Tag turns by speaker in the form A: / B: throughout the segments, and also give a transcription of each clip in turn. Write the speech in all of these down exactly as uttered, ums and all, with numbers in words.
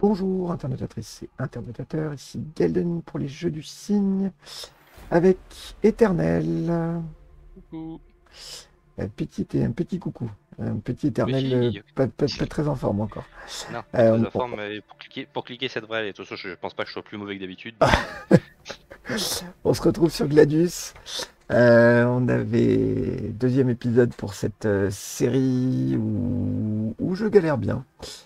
A: Bonjour internautatrices et internautateurs, ici Gelden pour les jeux du cygne avec Éternel.
B: Coucou.
A: Un petit, et un petit coucou, un petit
B: Mais
A: Éternel euh,
B: si,
A: pas, pas- pas très en forme encore.
B: non, pas
A: Euh,
B: très à
A: on,
B: forme, mais pour cliquer, pour cliquer ça devrait aller. De toute façon, je pense pas que je sois plus mauvais que d'habitude,
A: on-
B: donc euh,
A: on se retrouve sur Gladius. Euh, on avait deuxième épisode pour cette euh, série où, où je galère bien.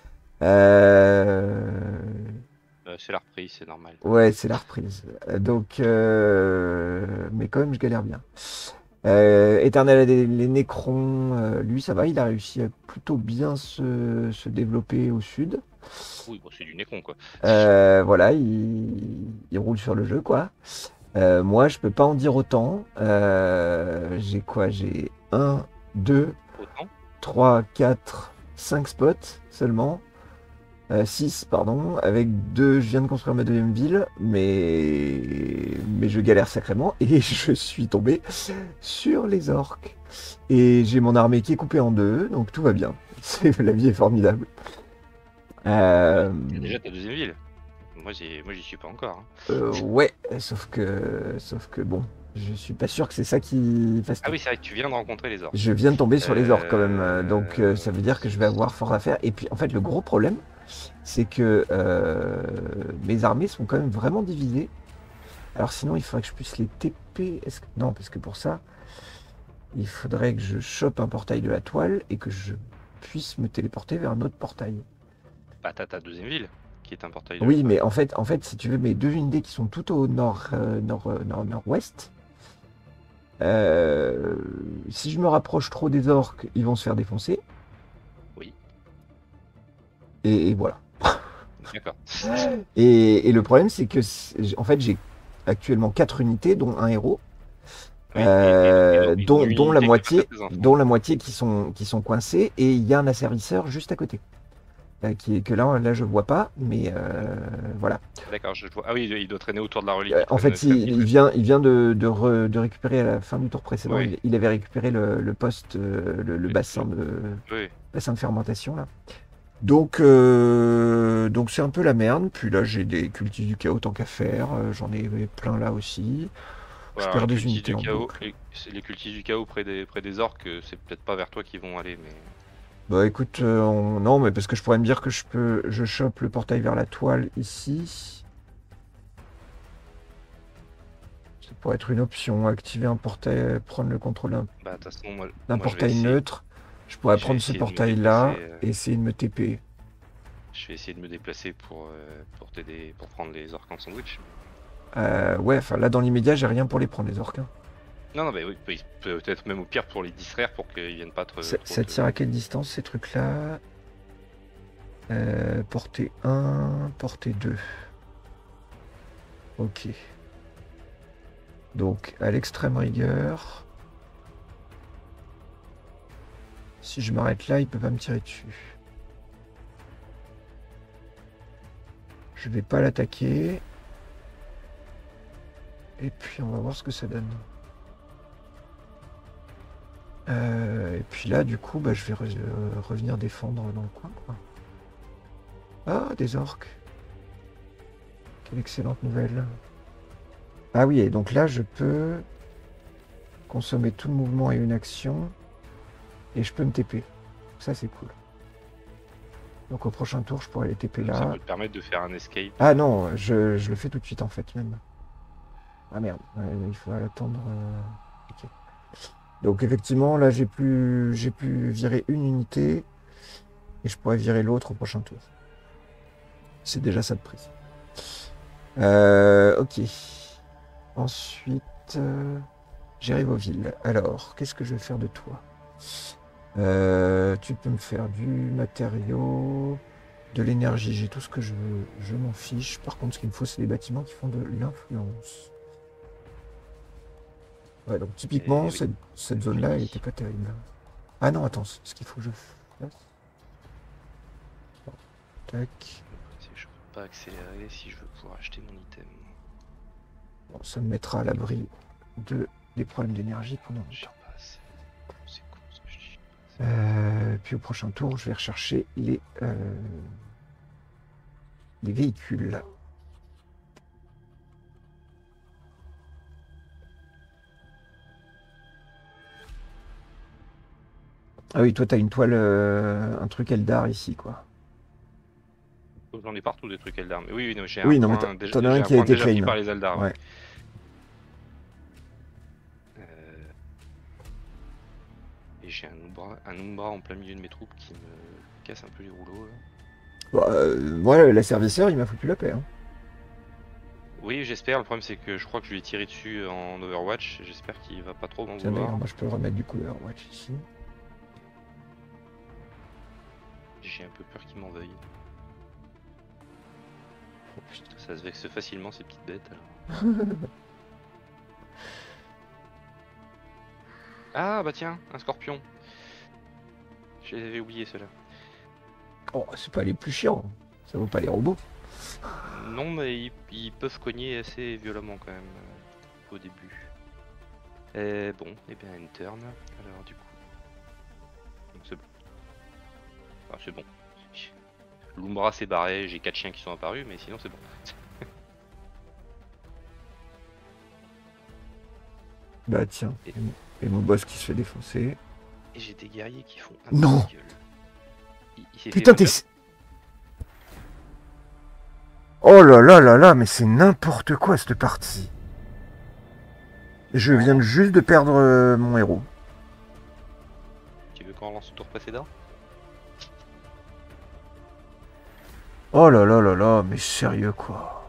A: Euh,
B: euh, c'est la reprise, c'est normal.
A: Ouais, c'est la reprise. Euh, Donc, euh, mais quand même, je galère bien. Euh, Éternel les, les Nécrons, euh, lui, ça va, il a réussi à plutôt bien se, se développer au sud.
B: Oui, bon, c'est du nez con, quoi.
A: Euh, voilà, il, il roule sur le jeu, quoi. Euh, moi, je peux pas en dire autant. Euh, j'ai quoi? J'ai un, deux,
B: Autant.
A: trois, quatre, cinq spots seulement. six, pardon, avec deux, je viens de construire ma deuxième ville, mais, mais je galère sacrément et je suis tombé sur les orques. Et j'ai mon armée qui est coupée en deux, donc tout va bien. C'est, la vie est formidable.
B: Ouais,
A: Euh,
B: t'as déjà ta deuxième ville. Moi, j'y, moi, j'y suis pas encore. Hein.
A: euh, ouais, sauf que, sauf que bon, je suis pas sûr que c'est ça qui fasse
B: Ah
A: tout.
B: oui, c'est vrai que tu viens de rencontrer les orques.
A: Je viens de tomber sur les orques quand même, euh, donc euh, ça
B: Euh...
A: veut dire que je vais avoir fort à faire. Et puis en fait, le gros problème, c'est que euh, mes armées sont quand même vraiment divisées. Alors sinon, il faudrait que je puisse les T P. Est-ce que... Non, parce que pour ça, il faudrait que je chope un portail de la toile et que je puisse me téléporter vers un autre portail.
B: Bah, t'as ta deuxième ville, qui est un portail de la
A: Oui,
B: toile.
A: mais en fait, en fait, si tu veux, mes deux unités qui sont tout au nord, euh, nord, euh, nord, nord-ouest, euh, si je me rapproche trop des orques, ils vont se faire défoncer.
B: Oui,
A: Et, et voilà.
B: d'accord.
A: Et, et le problème, c'est que, c'est- en fait, j'ai actuellement quatre unités, dont un héros.
B: Oui, et, et, et
A: Euh,
B: donc, une
A: dont, dont la
B: unité qui est face à
A: moitié,
B: tes enfants.
A: dont la moitié qui sont, qui sont coincés, et il y a un asservisseur juste à côté. Euh, qui est, que là, là, je vois pas, mais euh, voilà.
B: D'accord, je vois. Ah oui, il doit traîner autour de la relique,
A: Euh,
B: il
A: en
B: traîne
A: fait,
B: très
A: il,
B: vite.
A: il vient, il vient de, de, re- de récupérer à la fin du tour précédent,
B: Oui,
A: il, il avait récupéré le, le poste, euh, le, le
B: oui,
A: bassin
B: le-
A: de,
B: oui.
A: bassin de fermentation là. Donc, euh, donc c'est un peu la merde. Puis là, j'ai des cultistes du chaos tant qu'à faire. Euh, J'en ai plein là aussi. Je
B: Alors les
A: perds des
B: cultistes
A: unités
B: du
A: en
B: chaos,
A: boucle.
B: les, les cultistes du chaos près des, près des orques, euh, c'est peut-être pas vers toi qu'ils vont aller, mais
A: Bah écoute, euh, on- non, mais parce que je pourrais me dire que je peux, je chope le portail vers la toile ici. Ça pourrait être une option. Activer un portail, prendre le contrôle d'un
B: bah de toute façon moi,
A: d'un
B: moi je vais
A: portail
B: essayer,
A: neutre. Je pourrais
B: je vais
A: prendre ce
B: essayer de me
A: portail
B: déplacer,
A: là
B: euh,
A: et essayer de me T P.
B: je vais essayer de me déplacer pour euh, pour t'aider, pour prendre les orques en sandwich.
A: Euh, ouais, enfin là dans l'immédiat, j'ai rien pour les prendre les orques, hein.
B: Non non, bah oui, oui, peut-être même au pire pour les distraire pour qu'ils viennent pas trop
A: Ça,
B: trop
A: ça
B: te.
A: tire à quelle distance ces trucs-là? Euh, portée un, portée deux. Ok. Donc à l'extrême rigueur. Si je m'arrête là, il peut pas me tirer dessus. Je vais pas l'attaquer. Et puis on va voir ce que ça donne. Euh, et puis là, du coup, bah, je vais re euh, revenir défendre dans le coin, quoi. Ah, des orques. Quelle excellente nouvelle. Ah oui, et donc là, je peux consommer tout le mouvement et une action. Et je peux me T P. Ça, c'est cool. Donc au prochain tour, je pourrais les T P
B: Donc ça
A: là.
B: peut te permettre de faire un escape.
A: Ah
B: euh,
A: non, je, je le fais tout de suite en fait même. Ah merde, ouais, il faut attendre. euh, ok. Donc effectivement, là j'ai pu j'ai pu virer une unité et je pourrais virer l'autre au prochain tour. C'est déjà ça de prise. Euh, ok. Ensuite, euh, j'arrive aux villes. Alors, qu'est-ce que je vais faire de toi? Euh, tu peux me faire du matériau, de l'énergie, j'ai tout ce que je veux, je m'en fiche. Par contre, ce qu'il me faut, c'est des bâtiments qui font de l'influence. Ouais, donc typiquement,
B: Et oui,
A: cette, cette zone-là, elle était
B: oui.
A: pas terrible. Ah non, attends, ce qu'il faut que je fasse. Bon, tac.
B: Si je peux pas accélérer, si je veux pouvoir acheter mon item.
A: Bon, ça me mettra à l'abri de, des problèmes d'énergie pendant
B: Je sais
A: longtemps.
B: pas, c'est c'est con ce que je dis.
A: Euh, puis au prochain tour, je vais rechercher les, euh, des véhicules. Ah oui, toi, t'as une toile, euh, un truc Eldar ici, quoi.
B: J'en ai partout des trucs Eldar. Mais oui, oui, non, j'ai
A: Oui,
B: un
A: non, mais
B: point, déjà,
A: t'en as
B: j'ai
A: un
B: un
A: qui a
B: point
A: été
B: déjà pris
A: claim.
B: par les Eldar.
A: Ouais.
B: Ouais. Euh, Et j'ai un Umbra, un Umbra en plein milieu de mes troupes qui me casse un peu les rouleaux. Là.
A: Bah, euh, moi, la serviceur, il m'a foutu la paix. Hein.
B: Oui, j'espère. Le problème, c'est que je crois que je lui ai tiré dessus en Overwatch. J'espère qu'il va pas trop m'en
A: Tiens, d'ailleurs,
B: vouloir.
A: moi, je peux remettre du coup Overwatch ici.
B: J'ai un peu peur qu'il m'en veuille. Oh putain, ça se vexe facilement ces petites bêtes alors. Ah bah tiens, un scorpion. J'avais oublié cela.
A: Oh, c'est pas les plus chiants. Ça vaut pas les robots.
B: Non, mais ils, ils peuvent cogner assez violemment quand même euh, au début. Et bon, et bien une turn. Alors du coup, c'est bon. Ah, c'est bon. L'Umbra s'est barré, j'ai quatre chiens qui sont apparus, mais sinon c'est bon.
A: Bah tiens,
B: Et,
A: et mon boss qui se fait défoncer.
B: et j'ai des guerriers qui font un
A: non.
B: peu de gueule. Il, il
A: Putain, t'es...
B: fait
A: Oh là là là là, mais c'est n'importe quoi cette partie. Je viens de juste de perdre euh, mon héros.
B: Tu veux qu'on relance le tour précédent?
A: Oh là là là là, mais sérieux quoi.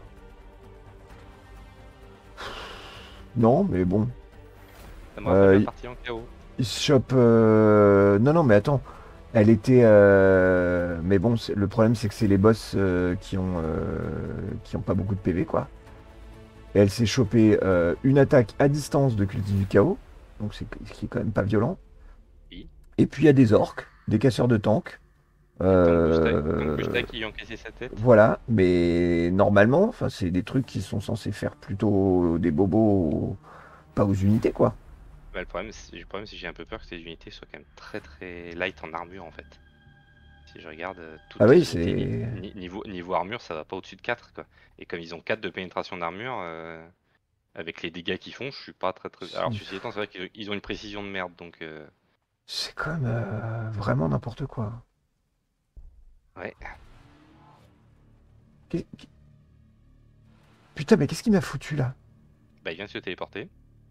A: Non, mais bon.
B: Ça me rappelle
A: Euh,
B: la
A: il-
B: partie en K O.
A: Il se chope... euh, Non, non, mais attends. Elle était... euh, Mais bon, c'est- le problème, c'est que c'est les boss euh, qui ont euh, qui ont pas beaucoup de P V, quoi. Et elle s'est chopée euh, une attaque à distance de cultive du chaos. Donc, c'est ce qui est quand même pas violent.
B: Oui.
A: Et puis, il y a des orques, des casseurs de tanks. Euh,
B: Tank qui ont cassé sa tête.
A: Voilà, mais normalement, enfin, c'est des trucs qui sont censés faire plutôt des bobos, pas aux unités, quoi.
B: Bah, le problème, c'est le problème, c'est que j'ai un peu peur que ces unités soient quand même très très light en armure en fait. Si je regarde euh, toutes
A: Ah
B: les
A: oui,
B: unités
A: c'est...
B: ni- ni- niveau, niveau armure, ça va pas au-dessus de quatre quoi. Et comme ils ont quatre de pénétration d'armure, euh, avec les dégâts qu'ils font, je suis pas très très. Alors ceci étant, c'est vrai qu'ils ils ont une précision de merde donc. euh,
A: C'est quand même euh, vraiment n'importe quoi.
B: Ouais.
A: Qu'est- qu'est- Putain, mais qu'est-ce qu'il m'a foutu là?
B: Bah il vient de se téléporter.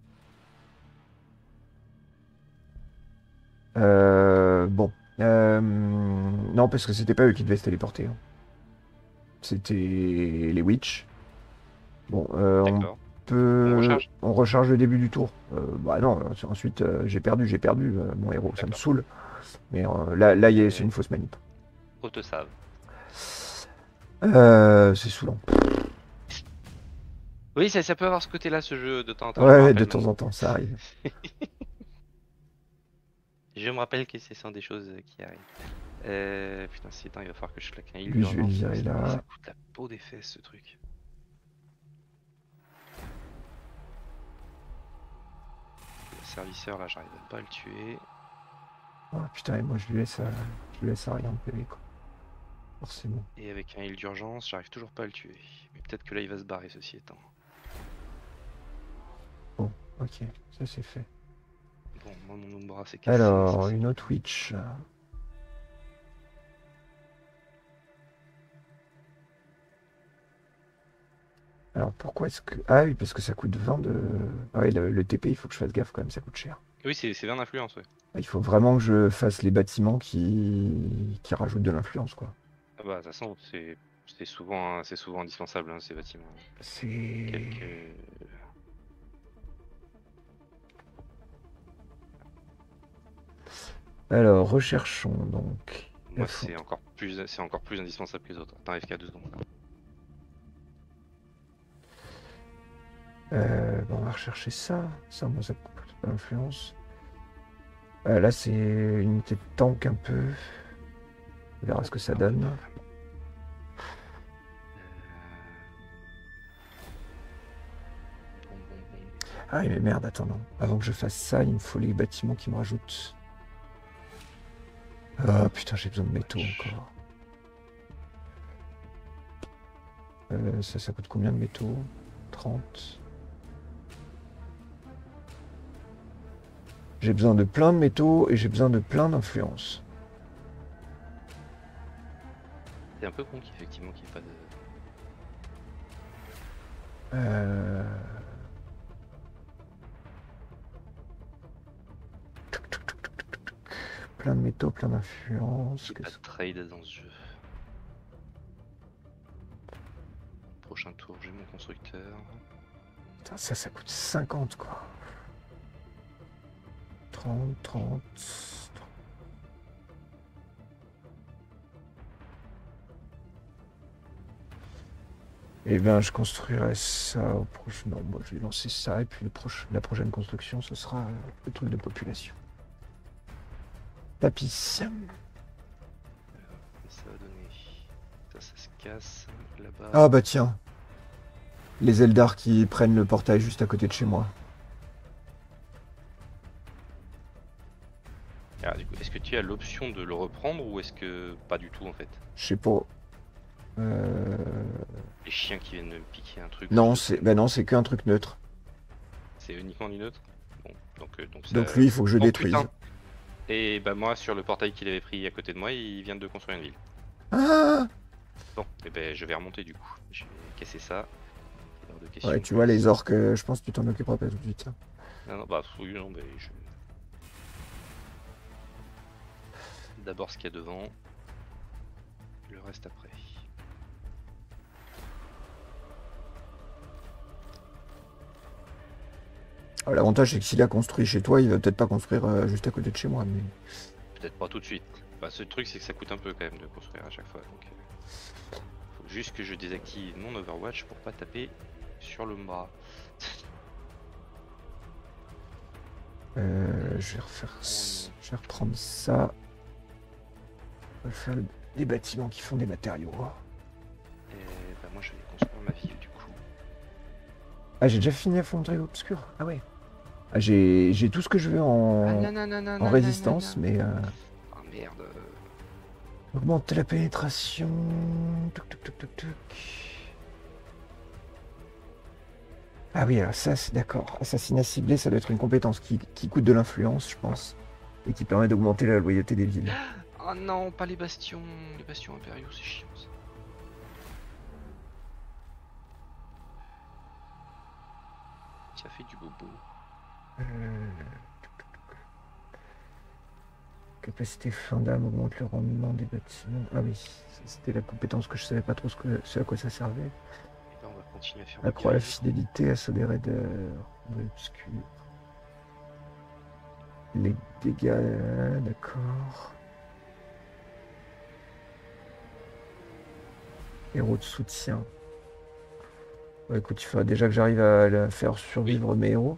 A: Euh, bon. Euh, non, parce que c'était pas eux qui devaient se téléporter. Hein. C'était les witch. Bon, euh, on
B: D'accord.
A: peut...
B: On recharge.
A: on recharge le début du tour. Euh, bah non, euh, ensuite euh, j'ai perdu, j'ai perdu euh, mon héros, ça me
B: D'accord.
A: saoule. Mais euh, là, là y est-
B: Euh,
A: c'est une fausse manip.
B: Haute-save.
A: Euh, c'est saoulant.
B: Oui, ça, ça peut avoir ce côté-là, ce jeu, de temps en temps. je me
A: Ouais,
B: rappelle
A: de temps
B: maintenant.
A: en temps, ça arrive.
B: Je me rappelle que ce sont des choses euh, qui arrivent. Euh, putain, si attends, il va falloir que je claque un heal
A: Lui, je vais le
B: d'urgence,
A: virer
B: ça-
A: là.
B: Ça coûte la peau des fesses ce truc. Le serviceur là, j'arrive même pas à le tuer.
A: Oh, putain, et moi je lui laisse, euh, je lui laisse à rien de P V, quoi. Forcément.
B: Et avec un heal d'urgence, j'arrive toujours pas à le tuer. Mais peut-être que là il va se barrer ceci étant.
A: Bon, ok, ça c'est fait.
B: Bon, moi mon Umbra c'est cassé.
A: Alors,
B: ça, c'est-
A: une autre witch. Alors pourquoi est-ce que... Ah oui, parce que ça coûte vingt de... Ah oui, le, le T P, il faut que je fasse gaffe quand même, ça coûte cher.
B: Oui, c'est vingt d'influence, ouais.
A: Il faut vraiment que je fasse les bâtiments qui, qui rajoutent de l'influence, quoi.
B: Ah bah, de toute façon, c'est c'est souvent, hein, c'est souvent indispensable hein, ces bâtiments.
A: C'est...
B: Quelques...
A: Alors, recherchons donc...
B: Moi, c'est encore plus, c'est encore plus indispensable que les autres. Attends, F K deux secondes.
A: Euh, bon, on va rechercher ça. Ça, moi, ça coûte pas l'influence. Euh, là, c'est une unité de tank un peu. On verra ce que ça donne.
B: Bon, bon, bon.
A: Ah mais merde, attends, non. Avant que je fasse ça, il me faut les bâtiments qui me rajoutent. Ah putain, j'ai besoin de métaux encore. Euh, ça, ça coûte combien de métaux? trente. J'ai besoin de plein de métaux et j'ai besoin de plein d'influence.
B: C'est un peu con qu'effectivement qu'il n'y ait pas de...
A: Euh... Plein de métaux, plein d'influence.
B: Il n'y a pas de trade dans ce jeu. Prochain tour, j'ai mon constructeur.
A: Putain, ça, ça coûte cinquante quoi. trente, trente. Eh bien, je construirai ça au prochain. Non, moi, je vais lancer ça et puis le proche... la prochaine construction, ce sera le truc de population. Tapis.
B: Ça va donner. Ça, ça se casse là-bas.
A: Ah bah tiens. Les Eldar qui prennent le portail juste à côté de chez moi.
B: Ah, du coup, est-ce que tu as l'option de le reprendre ou est-ce que pas du tout en fait?
A: Je sais pas. Euh...
B: Les chiens qui viennent me piquer un truc.
A: Non, c'est bah non, c'est qu'un truc neutre.
B: C'est uniquement du neutre. Bon, donc, euh, donc, ça...
A: Donc lui, il faut que je
B: oh,
A: détruise.
B: Putain. Et bah moi, sur le portail qu'il avait pris à côté de moi, il vient de construire une ville.
A: Ah
B: Bon, et ben je vais remonter du coup. Je vais casser ça. De question,
A: ouais, tu vois, les orques, euh, je pense que tu t'en occuperas pas tout de suite. Hein.
B: Non, non, bah oui, non, mais je... D'abord ce qu'il y a devant. Le reste après.
A: Ah, l'avantage, c'est que s'il a construit chez toi, il va peut-être pas construire euh, juste à côté de chez moi. Mais...
B: Peut-être pas tout de suite. Bah, ce truc, c'est que ça coûte un peu quand même de construire à chaque fois. Donc, euh, faut juste que je désactive mon Overwatch pour pas taper sur le bras.
A: Euh, je vais refaire, je vais reprendre ça. Je vais faire des bâtiments qui font des matériaux.
B: Et bah moi, je vais construire ma ville du coup.
A: Ah, j'ai déjà fini à Fonderie Obscure. Ah ouais. Ah, j'ai tout ce que je veux en,
B: Ah, nanana,
A: en résistance, mais... Euh...
B: Ah merde.
A: Augmenter la pénétration. Tuc, tuc, tuc, tuc, tuc. Ah oui, alors ça, c'est d'accord. Assassinat ciblé, ça doit être une compétence qui, qui coûte de l'influence, je pense. Et qui permet d'augmenter la loyauté des villes.
B: Oh non, pas les bastions. Les bastions impériaux, c'est chiant ça. Ça fait du bobo.
A: Euh... Capacité fin d'âme augmente le rendement des bâtiments. Ah oui, c'était la compétence que je savais pas trop ce, que, ce à quoi ça servait.
B: Et ben on va continuer à faire.
A: Accroît la fidélité à des raids obscurs. Les dégâts, d'accord. Héros de soutien. Ouais, écoute, il faudra déjà que j'arrive à, à faire survivre oui. mes héros.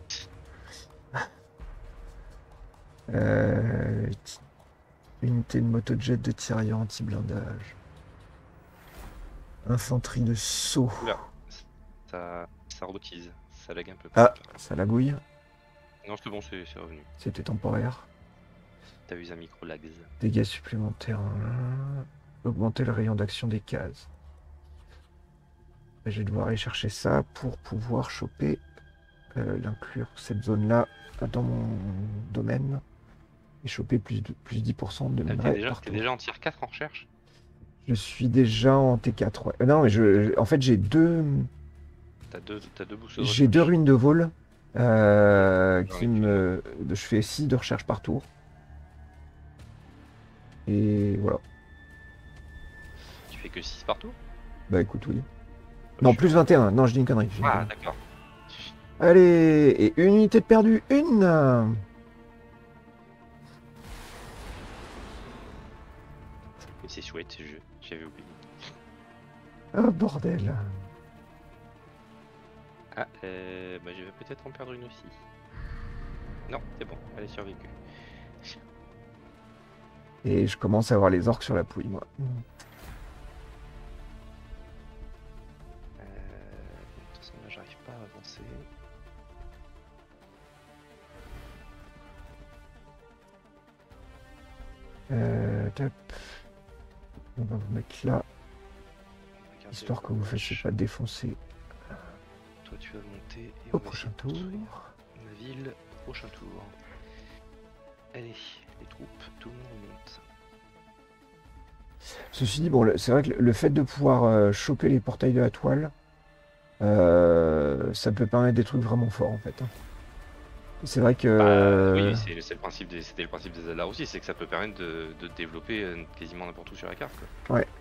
A: Euh, unité de motojet de tirailleurs anti-blindage. Infanterie de saut.
B: Oula, ça, ça robotise, ça lag un peu.
A: Ah, ça lagouille.
B: Non, c'est bon, c'est revenu.
A: C'était temporaire.
B: T'as eu un micro lag.
A: Dégâts supplémentaires. Augmenter le rayon d'action des cases. Je vais devoir aller chercher ça pour pouvoir choper, euh, l'inclure cette zone-là dans mon domaine et choper plus de plus dix pour cent de minerais.
B: T'es déjà, déjà en tier quatre en recherche?
A: Je suis déjà en T quatre, ouais. Euh, non, mais je, en fait, j'ai deux...
B: T'as deux, t'as deux boosts.
A: J'ai deux ruines de vol. Euh, qui me... Je fais six de recherche par tour. Et voilà.
B: Tu fais que six par tour?
A: Bah écoute, oui. Non, plus vingt et un. Non, je dis une connerie.
B: Ah, d'accord.
A: Allez, et une unité de perdue. Une.
B: C'est chouette ce jeu. J'avais oublié.
A: Oh, bordel.
B: Ah, euh, bah je vais peut-être en perdre une aussi. Non, c'est bon. Elle est survécue.
A: Et je commence à avoir les orques sur la pouille, moi.
B: J'arrive pas à avancer.
A: Euh, top. On va vous mettre là. Histoire que vous ne fassiez pas défoncer
B: Toi tu vas monter et
A: au
B: on va
A: prochain
B: essayer de
A: tour.
B: construire ma ville au prochain tour. Allez, les troupes, tout le monde remonte.
A: Ceci dit, bon, le- c'est vrai que le- le fait de pouvoir euh, choper les portails de la toile, euh, ça peut permettre des trucs vraiment forts en fait. hein. C'est vrai que...
B: Bah oui, c'est c'est le principe des, c'était le principe des Eldar aussi, c'est que ça peut permettre de, de développer euh, quasiment n'importe où sur la carte. Quoi.
A: Ouais.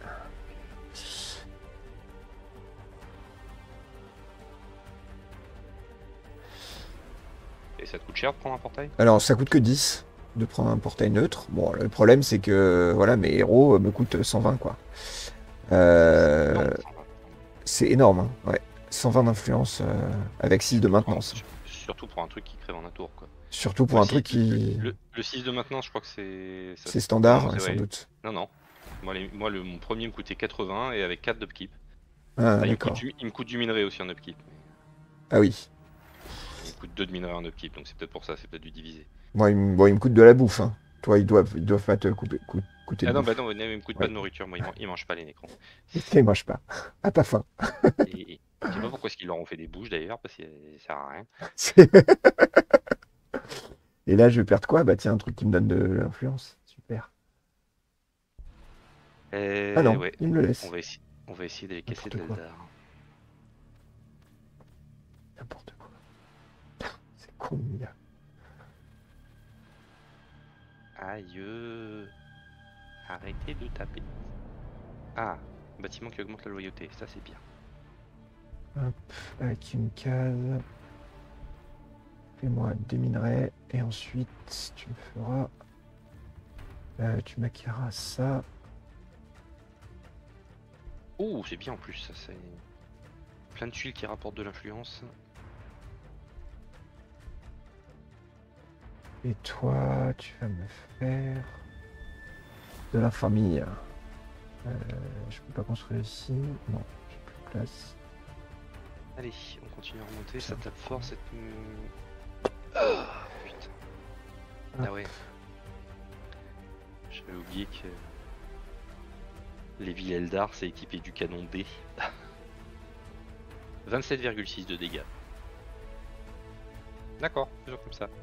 B: Et ça te coûte cher de prendre un portail?
A: Alors, ça coûte que dix de prendre un portail neutre. Bon, le problème, c'est que voilà, mes héros me coûtent cent vingt, quoi. Euh,
B: Non, ça va.
A: c'est énorme, hein, ouais. cent vingt d'influence euh, avec six de maintenance.
B: Surtout pour un truc qui crève en un tour. Quoi.
A: Surtout pour
B: Moi,
A: un
B: si-
A: truc qui...
B: Le, le six de maintenance, je crois que c'est... ça-
A: C'est standard,
B: non,
A: ouais,
B: c'est
A: sans
B: vrai.
A: doute.
B: Non, non. Moi, les- moi le, mon premier me coûtait quatre-vingts et avec quatre d'upkeep.
A: Ah,
B: Enfin, il, me coûte
A: d'accord.
B: du, il me coûte du minerai aussi en upkeep.
A: Ah oui.
B: Il me coûte deux de minerai en upkeep, donc c'est peut-être pour ça, c'est peut-être du divisé.
A: Bon, il, me- bon, il me coûte de la bouffe, hein. Toi, ils doivent, ils doivent pas te couper, cou- coûter de
B: Ah non,
A: bouffe.
B: bah non, il me coûte
A: Ouais.
B: pas de nourriture, moi, ils, man- ils mangent pas les nécrons.
A: Ils mange pas. Ah, pas faim.
B: Et, et je sais pas pourquoi est-ce qu'ils leur ont fait des bouches d'ailleurs, parce que ça sert à rien.
A: Et là, je vais perdre quoi? Bah tiens, un truc qui me donne de l'influence. Super.
B: Et
A: Ah non,
B: ouais,
A: il me le laisse.
B: on va, essayer, on va essayer d'aller casser de
A: N'importe quoi.
B: l'Eldar.
A: N'importe quoi. C'est con, il y a.
B: Aïe. Arrêtez de taper. Ah, bâtiment qui augmente la loyauté, ça c'est bien.
A: Hop, avec une case. Fais-moi des minerais. Et ensuite, tu me feras... Euh, tu m'acquéras ça.
B: Oh, c'est bien en plus, ça c'est... Plein de tuiles qui rapportent de l'influence.
A: Et toi, tu vas me faire... de la famille. Euh, je peux pas construire ici. Non, j'ai plus de place.
B: Allez, on continue à remonter, ça
A: Tiens.
B: tape fort cette... Oh, putain.
A: Ah.
B: Ah ouais. J'avais oublié que... Les villes Eldar, c'est équipé du canon D. vingt-sept virgule six de dégâts. D'accord, toujours comme ça.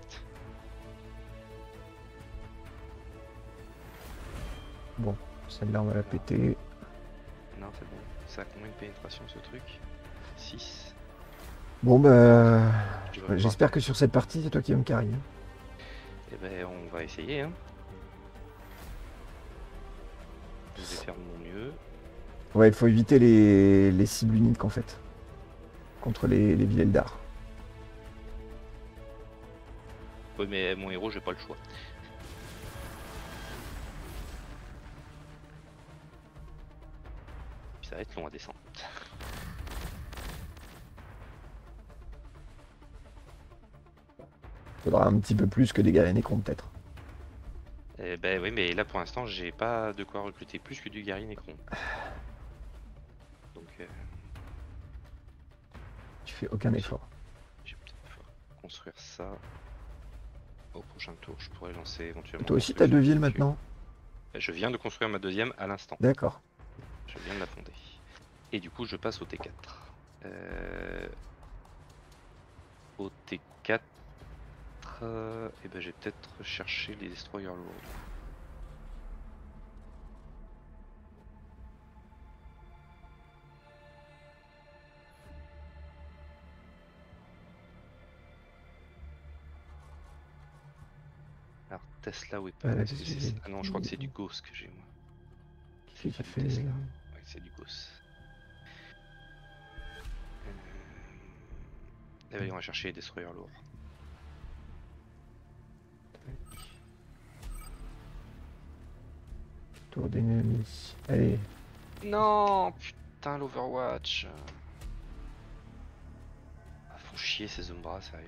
A: Bon, celle-là, on va la péter.
B: Non, c'est bon. Ça a combien de pénétration ce truc? six.
A: Bon, bah...
B: Je vais
A: J'espère que sur cette partie, c'est toi qui vas me carry. hein.
B: Eh ben, on va essayer, hein. Je vais faire de mon mieux.
A: Ouais, il faut éviter les, les cibles uniques, en fait. Contre les, les villes Eldar.
B: Oui, mais mon héros, j'ai pas le choix. Puis ça va être long à descendre.
A: Faudra un petit peu plus que des guerriers nécrons, peut-être.
B: Eh ben oui, mais là pour l'instant, j'ai pas de quoi recruter plus que du guerrier nécron. Donc, euh,
A: Tu fais aucun effort.
B: je vais peut-être pouvoir construire ça. Au prochain tour, je pourrais lancer éventuellement.
A: Toi aussi, t'as deux villes
B: construction.
A: maintenant?
B: Je viens de construire ma deuxième à l'instant.
A: D'accord.
B: Je viens de la fonder. Et du coup, je passe au T quatre. Euh... Au T quatre, euh... et ben, j'ai peut-être cherché les destroyers lourds. Alors, Tesla Weapon.
A: Euh,
B: est-ce que c'est-
A: j'ai-
B: ah non, je crois que c'est du Ghost que j'ai moi.
A: Qui qui fait...
B: Tesla. Ouais, c'est du Ghost. Euh... Eh ben, on va chercher les destroyers lourds.
A: Tour d'ennemi. Allez.
B: Non, putain, l'Overwatch. Ah, font chier ces Umbra, sérieux.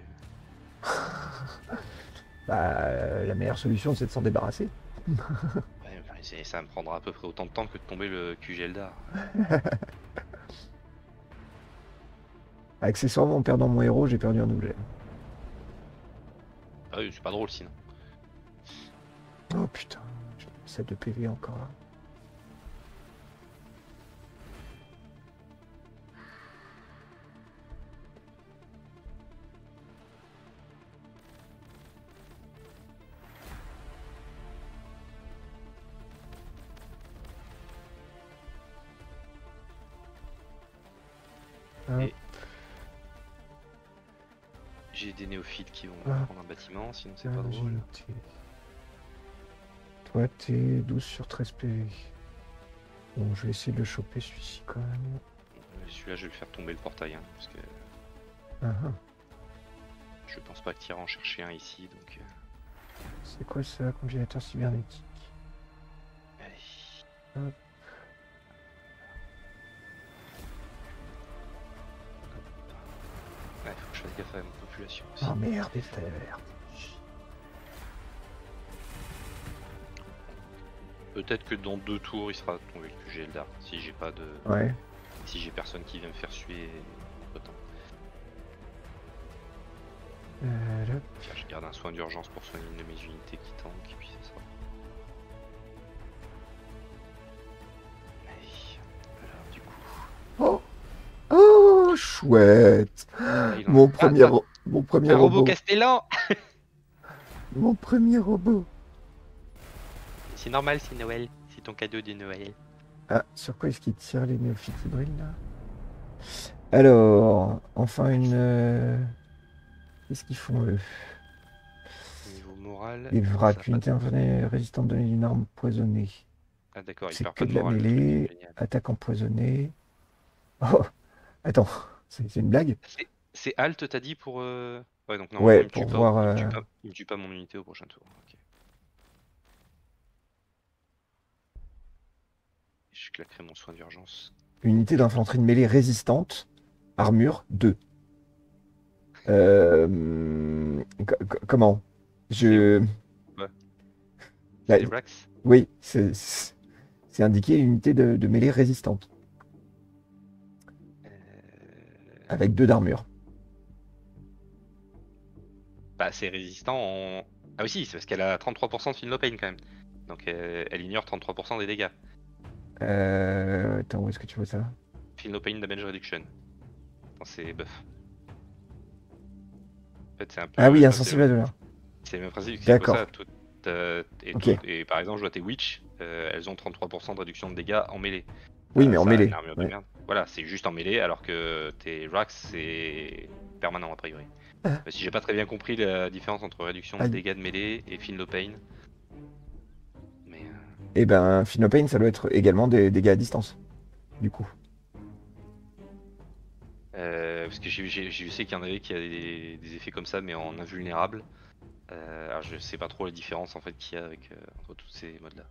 A: Bah, euh, la meilleure solution, c'est de s'en débarrasser.
B: Ouais, enfin, c'est- ça me prendra à peu près autant de temps que de tomber le Q G Eldar.
A: Accessoirement, en perdant mon héros, j'ai perdu un objet.
B: Ah oui, c'est pas drôle sinon.
A: Oh putain, sept de P V encore là. Hop.
B: Et j'ai des néophytes qui vont
A: Ah.
B: prendre un bâtiment, sinon c'est pas drôle.
A: Agilité. Toi, t'es douze sur treize P V. Bon, je vais essayer de le choper celui-ci quand même.
B: Celui-là, je vais le faire tomber le portail, hein, parce que
A: Ah, ah.
B: je pense pas que tu iras en chercher un ici, donc... euh,
A: C'est quoi ça, congélateur cybernétique?
B: Allez.
A: Hop.
B: Ouais, faut que je fasse gaffe à ma population aussi.
A: Oh merde, des terres.
B: Peut-être que dans deux tours, il sera tombé le Q G Eldar, si j'ai pas de...
A: Ouais.
B: Si j'ai personne qui vient me faire suer autant.
A: Euh, là.
B: Tiens, je garde un soin d'urgence pour soigner une de mes unités qui tank, et puis c'est ça. Allez, alors du coup...
A: Oh, oh chouette.
B: Ah, il en-
A: Mon
B: Ah,
A: premier,
B: ah,
A: ro- mon premier
B: un robot
A: robot.
B: Castellan.
A: Mon premier robot.
B: C'est normal, c'est Noël. C'est ton cadeau de Noël.
A: Ah, sur quoi est-ce qu'il tire les néophytes hybrides là? Alors, enfin une... euh, Qu'est-ce qu'ils font eux?
B: Niveau moral...
A: Les
B: ça
A: vracs,
B: va
A: unité infernale résistante donnée d'une arme empoisonnée.
B: pas- Ah d'accord, il
A: C'est
B: perd
A: que
B: pas de
A: de la
B: moral. le truc,
A: mêlée,
B: c'est génial.
A: attaque empoisonnée. Oh, attends, c'est c'est une blague?
B: C'est- C'est Alt, t'as dit pour... euh, Ouais, donc non,
A: Ouais,
B: il me tue
A: pour
B: pas,
A: voir,
B: il me tue
A: euh,
B: pas- il me tue pas mon unité au prochain tour. Ok. Je claquerai mon soin d'urgence.
A: Unité d'infanterie de mêlée résistante, armure deux. Euh, co- co- comment? Je... Bah,
B: C'est Rax.
A: oui, c'est c'est indiqué unité de, de mêlée résistante,
B: Euh,
A: avec deux d'armure.
B: Bah, c'est résistant en... Ah oui, si, c'est parce qu'elle a trente-trois pour cent de Feel No Pain quand même. Donc euh, elle ignore trente-trois pour cent des dégâts.
A: Euh, attends, où est-ce que tu vois ça?
B: Feel No Pain Damage Reduction. Dans ses buffs. En fait, c'est un peu...
A: Ah oui,
B: enfin,
A: insensible à douleur.
B: C'est le même principe que c'est
A: D'accord.
B: ça. Tout, euh, et,
A: Ok.
B: tout- et par exemple, je vois tes Witch, euh, elles ont trente-trois pour cent de réduction de dégâts en mêlée.
A: Oui,
B: Euh,
A: mais en
B: ça a
A: mêlée.
B: une armure de
A: Ouais.
B: merde. Voilà, c'est juste en mêlée, alors que tes Rax, c'est permanent a priori.
A: Ah.
B: Mais si j'ai pas très bien compris la différence entre réduction de
A: Aïe.
B: dégâts de mêlée et Feel No Pain. Mais... euh,
A: Et ben, Feel No Pain, ça doit être également des dégâts à distance, du coup.
B: Euh, parce que j'ai- j'ai- je sais qu'il y en avait qui a des, des effets comme ça, mais en invulnérable. Euh, alors je sais pas trop la différence en fait qu'il y a avec euh, entre tous ces modes-là.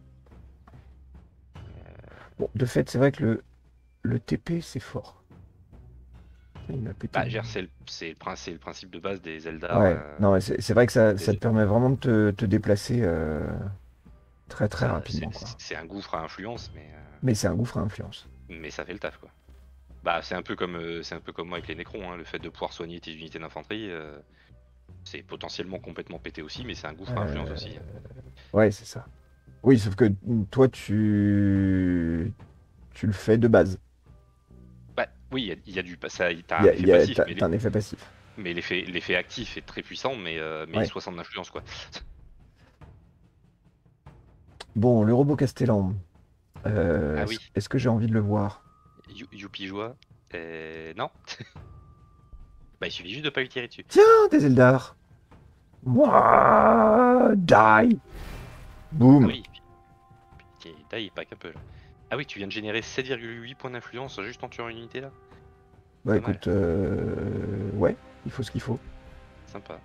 A: Bon, de fait, c'est vrai que le, le T P, c'est fort. Il m'a pété.
B: Bah, Gère, c'est le, c'est le, prin- c'est le principe de base des Eldar.
A: Ouais,
B: euh,
A: non, mais c'est c'est vrai que ça,
B: des-
A: ça te permet vraiment de te, te déplacer euh, très très
B: ça,
A: rapidement,
B: c'est-
A: quoi.
B: c'est- C'est un gouffre à influence, mais, euh,
A: Mais c'est un gouffre à influence.
B: mais ça fait le taf quoi. Bah, c'est un peu comme euh, c'est un peu comme moi avec les Nécrons, hein, le fait de pouvoir soigner tes unités d'infanterie, euh, c'est potentiellement complètement pété aussi, mais c'est un gouffre à influence
A: Euh,
B: aussi.
A: Ouais, c'est ça. Oui, sauf que toi, tu, tu le fais de base.
B: Bah oui, il y a- il y, a du ça, t'as
A: Il y
B: un
A: a-
B: effet
A: il y a-
B: passif,
A: T'as
B: mais
A: t'as un effet passif.
B: Mais l'effet l'effet actif est très puissant, mais, euh, mais
A: Ouais.
B: soixante d'influence quoi.
A: Bon, le robot Castellan. Euh,
B: Ah
A: est-ce-
B: oui.
A: Est-ce que j'ai envie de le voir?
B: You- Youpi joie. Euh, non. Bah il suffit juste de pas lui tirer dessus.
A: Tiens, des Eldar. Moi, die. Boum.
B: Ah oui. Puis, puis, taille, pas qu'un peu là. Ah oui, tu viens de générer sept virgule huit points d'influence juste en tuant une unité là.
A: Bah
B: pas mal.
A: écoute, euh, ouais, il faut ce qu'il faut.
B: Sympa.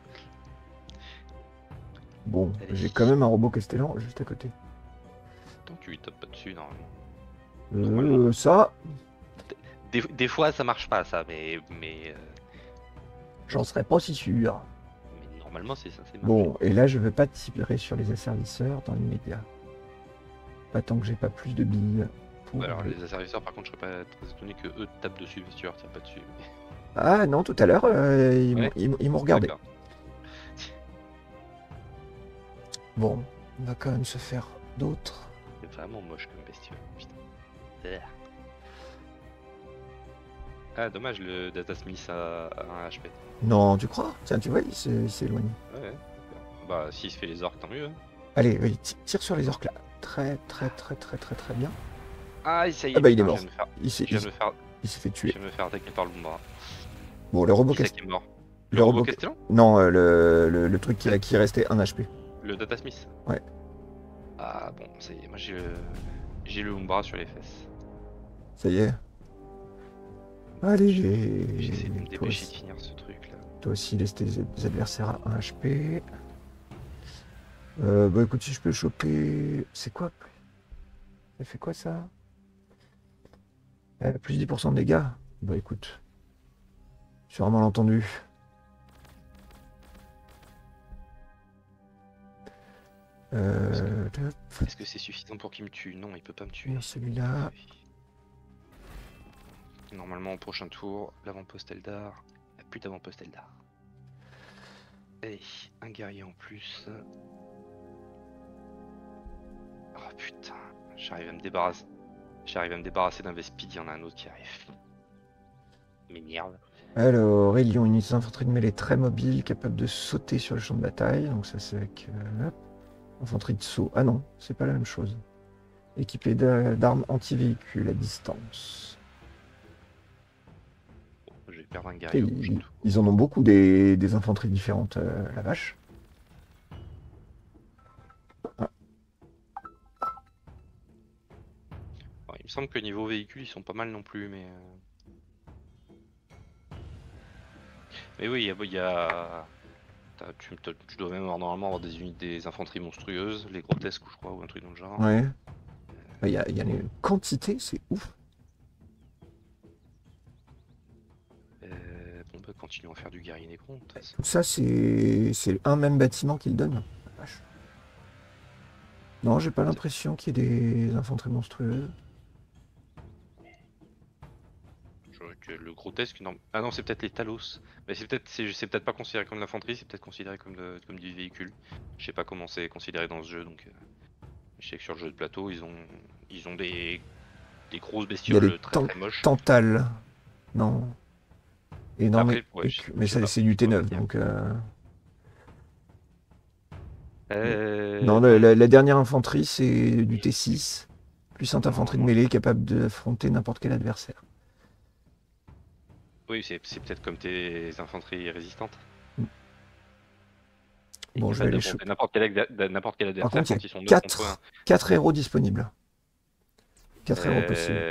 A: Bon,
B: Allez.
A: j'ai quand même un robot Castellan juste à côté.
B: Tant que tu lui tapes pas dessus normalement.
A: Euh,
B: Normalement.
A: ça,
B: Des, des fois ça marche pas ça, mais mais, euh,
A: j'en serais pas si sûr.
B: mais normalement c'est ça, c'est
A: Bon, et là, je veux pas tirer sur les asservisseurs dans l'immédiat. Pas tant que j'ai pas plus de billes. Pour...
B: Alors les asservisseurs par contre je serais pas très étonné que eux te tapent dessus si tu leur tires pas dessus.
A: Ah non, tout à l'heure, euh, ils m'ont-
B: Ouais.
A: ils m'ont ils m'ont regardé.
B: D'accord.
A: Bon, on va quand même se faire d'autres.
B: C'est vraiment moche comme bestiole. Putain. Ah dommage, le Data Smith a, a un H P.
A: Non, tu crois? Tiens, tu vois, il s'est il s'est éloigné.
B: Ouais, ouais. Bah s'il se fait les orques tant mieux. Hein.
A: Allez, oui, ti- tire sur les orques là. Très, très, très, très, très, très bien.
B: Ah ça y est.
A: Ah bah, il est
B: putain,
A: mort.
B: Je viens de me faire,
A: Il s'est-
B: je viens
A: il-
B: de me faire
A: Il s'est fait
B: Je
A: tuer.
B: vais me faire attaquer par le Lumbra.
A: Bon, le robot
B: Qui c'est
A: Cast-
B: qui est mort?
A: Le
B: Le robot
A: robot...
B: Castellan?
A: Non, euh, le, le, le truc qui, qui restait un H P.
B: Le Data Smith?
A: Ouais.
B: Ah bon, ça y est, moi j'ai le... j'ai le Lumbra sur les fesses.
A: Ça y est. Allez,
B: J'essaie de me
A: toi
B: dépêcher de
A: aussi,
B: finir ce truc là.
A: toi aussi laisse tes adversaires à un H P. Euh, bah écoute, si je peux choper... C'est quoi? Ça fait quoi ça? euh, Plus dix pour cent de dégâts? Bah écoute. Sûrement l'entendu. Euh...
B: Est-ce que c'est suffisant pour qu'il me tue? Non, il peut pas me tuer.
A: Celui-là.
B: Normalement, au prochain tour, l'avant-poste Eldar. Il n'y a plus d'avant-poste Eldar. Allez, un guerrier en plus. Oh putain, j'arrive à me débarrasser. J'arrive à me débarrasser d'un Vespid, il y en a un autre qui arrive. Il m'énerve.
A: Alors, Elion, une unité d'infanterie de mêlée très mobile, capable de sauter sur le champ de bataille. Donc ça c'est avec euh, infanterie de saut. Ah non, c'est pas la même chose. Équipé d'armes anti-véhicules à distance.
B: Bon, je vais perdre un guerrier.
A: Et ils, ils en ont beaucoup des, des infanteries différentes, euh, la vache. Ah.
B: Bon, il me semble que niveau véhicule, ils sont pas mal non plus, mais... Mais oui, il y a... Il y a... Tu, tu dois même avoir, normalement avoir des unités, des infanteries monstrueuses, les grotesques, je crois, ou un truc dans le genre.
A: Ouais. Il y a, il y a une quantité, c'est ouf.
B: Euh, bon bah continuons à faire du guerrier Necron.
A: Tout ça, c'est un même bâtiment qu'ils donnent. Vache. Non, j'ai pas l'impression qu'il y ait des infanteries monstrueuses.
B: Le grotesque, non. Ah non, c'est peut-être les Talos. Mais c'est peut-être c'est peut-être pas considéré comme de l'infanterie, c'est peut-être considéré comme, de, comme du véhicule. Je sais pas comment c'est considéré dans ce jeu, donc euh, je sais que sur le jeu de plateau, ils ont ils ont des, des grosses bestioles très très moches.
A: Tantales. Non. Et non,
B: Après,
A: mais,
B: ouais, je,
A: mais ça c'est du T neuf, donc... Euh...
B: Euh...
A: Non, la, la, la dernière infanterie, c'est du T six, plus une infanterie de mêlée capable d'affronter n'importe quel adversaire.
B: Oui, c'est peut-être comme tes infanteries résistantes.
A: Mm. Bon, je vais aller choper
B: n'importe quel, quel adversaire.
A: Par contre,
B: quand
A: il y a
B: ils sont
A: quatre, quatre héros disponibles. quatre
B: euh...
A: héros possibles.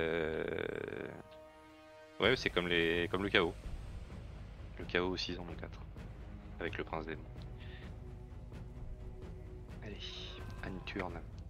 B: Ouais, c'est comme, les... comme le chaos. Le chaos aussi, ils en ont quatre. Avec le prince démon. Allez, Anne Turne.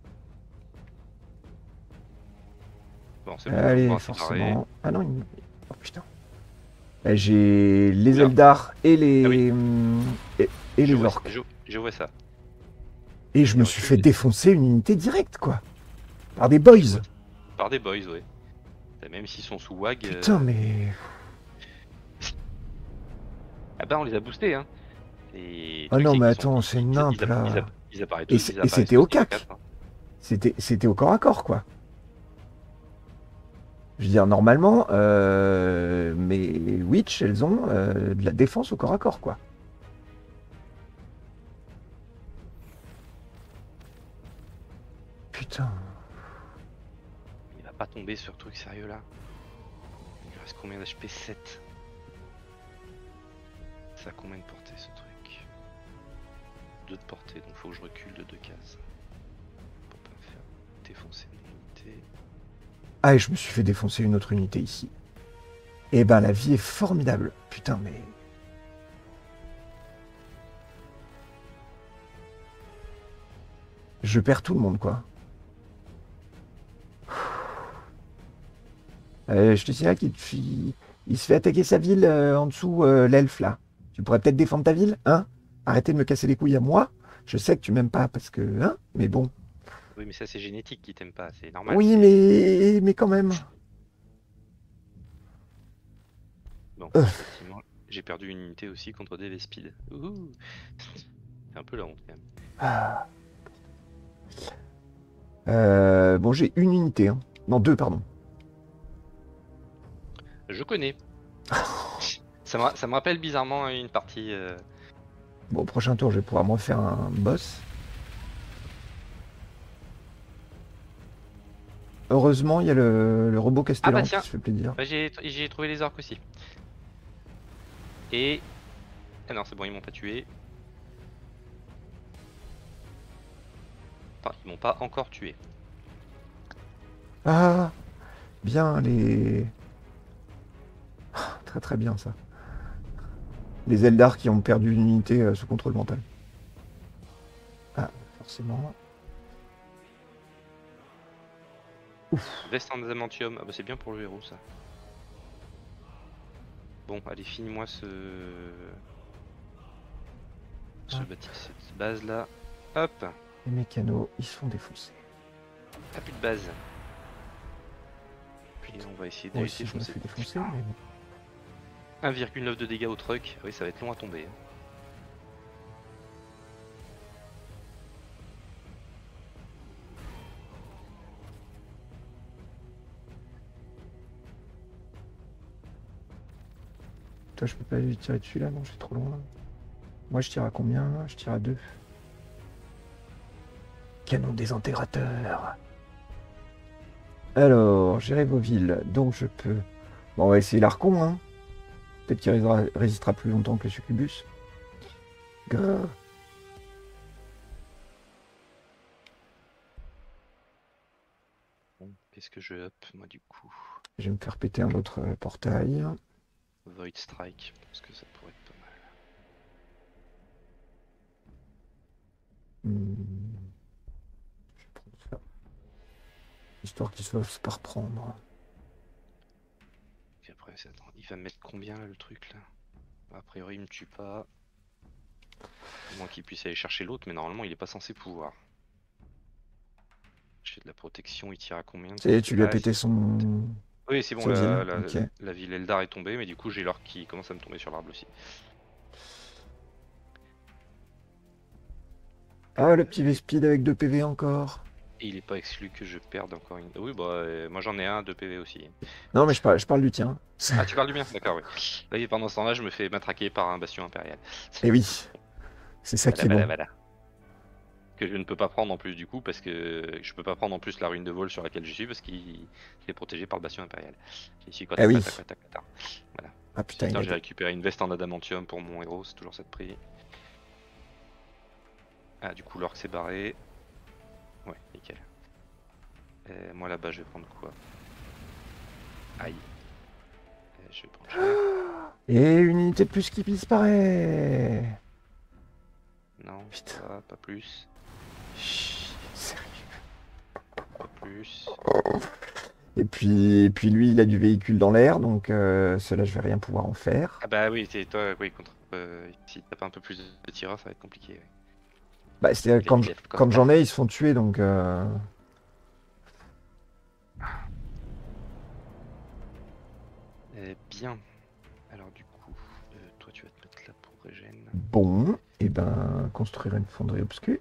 B: Bon, c'est bon.
A: Allez,
B: bon,
A: forcément. Ah non, il... oh putain. J'ai les Eldar et les, ah oui. et, et les orques.
B: Je, je vois ça.
A: Et je me suis fait défoncer une unité directe, quoi. Par des boys.
B: Par des boys, ouais. Même s'ils sont sous W A G.
A: Putain, euh... mais...
B: Ah bah on les a boostés, hein. Et
A: ah non, mais attends, c'est nimp, là.
B: Ils, ils apparaissent tous,
A: et c'était au cac. C'était au corps à corps, quoi. Je veux dire, normalement, euh, mes Witch, elles ont euh, de la défense au corps à corps, quoi. Putain.
B: Il va pas tomber sur truc sérieux, là. Il reste combien d'H P? Sept. Ça a combien de portée, ce truc? Deux de portée, donc faut que je recule de deux cases. Pour pas me faire défoncer une unité.
A: Ah, et je me suis fait défoncer une autre unité ici. Et ben la vie est formidable. Putain, mais... Je perds tout le monde, quoi. Euh, je te signale qu'il il se fait attaquer sa ville euh, en dessous, euh, l'elfe, là. Tu pourrais peut-être défendre ta ville, hein? Arrêtez de me casser les couilles à moi. Je sais que tu m'aimes pas parce que... Hein? Mais bon...
B: Oui, mais ça, c'est génétique qui t'aime pas, c'est normal.
A: Oui, mais... mais quand même.
B: Bon, euh. effectivement, j'ai perdu une unité aussi contre des Vespides. C'est un peu la honte, quand même.
A: Ah. Euh, bon, j'ai une unité. Hein. Non, deux, pardon.
B: Je connais. ça, me, ça me rappelle bizarrement une partie... Euh...
A: Bon, au prochain tour, je vais pouvoir me refaire un boss. Heureusement, il y a le, le robot
B: Ah
A: Castellan
B: bah
A: qui
B: tiens,
A: se fait plaisir.
B: bah, j'ai j'ai trouvé les orques aussi. Et... Ah non, c'est bon, ils m'ont pas tué. Enfin, ils m'ont pas encore tué.
A: Ah, bien, les... Très très bien ça. Les Eldar qui ont perdu une unité euh, sous contrôle mental. Ah, forcément. Ouf.
B: Veste en adamantium, ah bah c'est bien pour le héros ça. Bon, allez, finis-moi ce... Ce
A: Ah.
B: bâti- cette base là. Hop.
A: Les mécanos, ils se font défoncer.
B: Ah, plus de base. Puis on va essayer de
A: Moi
B: les
A: aussi, je me
B: défoncer.
A: fais défoncer, mais bon.
B: un virgule neuf de dégâts au truck. Oui, ça va être long à tomber. hein.
A: Toi, je peux pas lui tirer dessus là, non, c'est trop loin. Moi, je tire à combien? Je tire à deux. Canon désintégrateur. Alors, gérer vos villes. Donc, je peux. Bon, on va essayer l'Archon, hein. Peut-être qu'il résistera, résistera plus longtemps que le Succubus. Grrr.
B: Bon, qu'est-ce que je up moi du coup?
A: Je vais me faire péter un autre euh, portail.
B: Void Strike, parce que ça pourrait être pas mal.
A: Hmm. Je vais prendre ça. Histoire qu'il se fasse pas reprendre.
B: Et après, c'est- attends, il va me mettre combien là le truc là? A priori, il me tue pas. À moins qu'il puisse aller chercher l'autre, mais normalement, il est pas censé pouvoir. J'ai de la protection, il tire à combien?
A: Tu sais, tu lui as
B: Ah,
A: pété
B: si.
A: son.
B: Oui, c'est bon,
A: sa
B: la,
A: ville.
B: la,
A: Ok.
B: la ville Eldar est tombée, mais du coup, j'ai l'orque qui commence à me tomber sur l'arbre aussi.
A: Ah, le petit V-Speed avec deux P V encore.
B: Et il est pas exclu que je perde encore une. Oui, bah, euh, moi j'en ai un, deux P V aussi.
A: Non, mais je parle, je parle du tien.
B: Ah, tu parles du mien? D'accord, oui. Oui, pendant ce temps-là, je me fais matraquer par un bastion impérial.
A: Et oui, c'est ça
B: Voilà,
A: qui est
B: voilà,
A: bon.
B: voilà. Que je ne peux pas prendre en plus du coup, parce que je peux pas prendre en plus la ruine de vol sur laquelle je suis, parce qu'il est protégé par le bastion impérial. J'ai ici quoi,
A: Ah oui.
B: tac, tac, tac, tac, tac. Voilà.
A: Ah putain, il
B: Putain,
A: a
B: j'ai
A: des...
B: récupéré une veste en adamantium pour mon héros, c'est toujours ça de prix. Ah, du coup, l'orque s'est barré. Ouais, nickel. Et moi là-bas, je vais prendre quoi? Aïe. Et je vais prendre cher.
A: Et une unité de plus qui disparaît.
B: Non,
A: Putain.
B: pas, pas plus.
A: Chut, sérieux.
B: Pas plus.
A: Et puis, et puis lui, il a du véhicule dans l'air, donc euh, cela, je vais rien pouvoir en faire.
B: Ah bah oui, c'est toi, oui, contre. Euh, si t'as pas un peu plus de tireurs, ça va être compliqué. Oui.
A: Bah, c'est
B: Il a
A: quand,
B: mis
A: je-
B: left
A: quand
B: corps.
A: j'en ai, ils se font tuer, donc. euh,
B: Eh bien. Alors du coup, euh, toi tu vas te mettre là pour régène.
A: Bon, et ben, construire une fonderie obscure.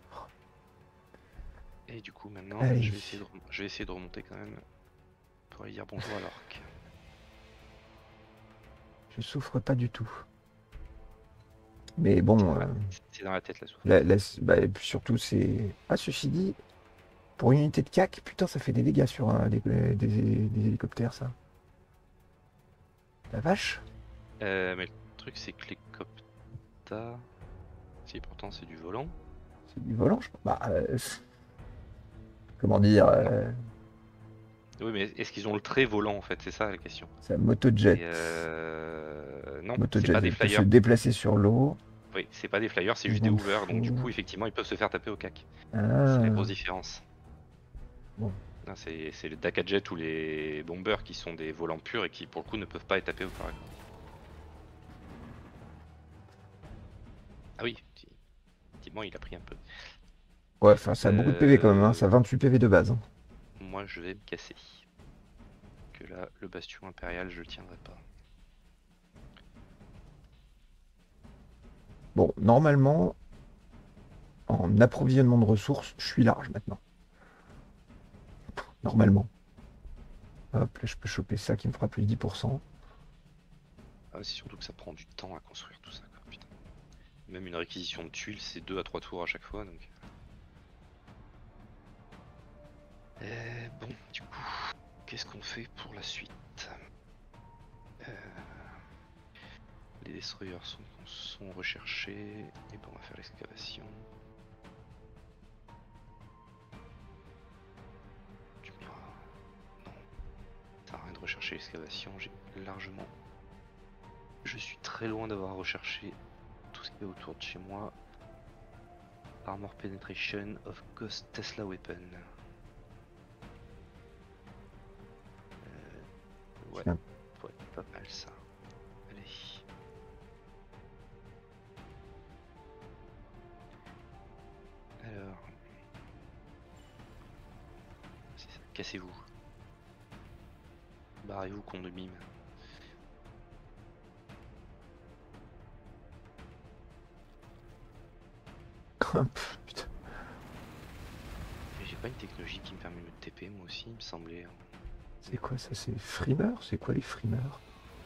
B: Et du coup maintenant,
A: Allez.
B: je vais, essayer de rem- je vais essayer de remonter quand même pour aller dire bonjour à l'orque.
A: Je souffre pas du tout. Mais bon, euh,
B: C'est dans la tête la souffrance.
A: la- la- bah, et puis surtout, c'est. Ah, ceci dit, pour une unité de C A C, putain, ça fait des dégâts sur un- des, des- des hélicoptères, ça. La vache.
B: Euh, mais le truc c'est que les copta... Si pourtant c'est du volant.
A: C'est du volant, je pense. Bah, euh, comment dire, euh,
B: Oui mais est-ce qu'ils ont le trait volant en fait? C'est ça la question.
A: c'est un motojet.
B: Et euh... Non, c'est
A: Motojet,
B: pas des
A: il peut se
B: flyers.
A: déplacer sur l'eau.
B: Oui, c'est pas des flyers, c'est
A: Ils
B: juste des
A: vont
B: hoovers. Donc du
A: fou.
B: coup effectivement ils peuvent se faire taper au cac.
A: Ah,
B: C'est la grosse différence.
A: bon.
B: Non, C'est c'est le Dakajet ou les bombers qui sont des volants purs et qui pour le coup ne peuvent pas être tapés au corps à corps. Ah oui, effectivement il a pris un peu.
A: Ouais, enfin, ça a beaucoup de P V quand même, hein. Ça a vingt-huit P V de base, hein.
B: Moi je vais me casser. Que là, le bastion impérial, je le tiendrai pas.
A: Bon, normalement, en approvisionnement de ressources, je suis large maintenant. Normalement. Hop, là, je peux choper ça qui me fera plus de dix pour cent.
B: Ah, c'est surtout que ça prend du temps à construire tout ça, quoi, putain. Même une réquisition de tuiles, c'est deux à trois tours à chaque fois, donc... Euh, bon, du coup, qu'est-ce qu'on fait pour la suite? euh... Les destroyers sont, sont recherchés. Et ben on va faire l'excavation. Tu me diras. Non. Ça sert à rien de rechercher l'excavation. J'ai largement. Je suis très loin d'avoir recherché tout ce qu'il y a autour de chez moi. Armor Penetration of Ghost Tesla Weapon. Euh, ouais,
A: Tiens.
B: ouais, pas mal ça. Allez. Alors. C'est ça. Cassez-vous. Barrez-vous, con de mime.
A: Putain.
B: J'ai pas une technologie qui me permet de me T P, moi aussi, il me semblait.
A: C'est quoi ça? C'est frimeur? C'est quoi les frimeurs?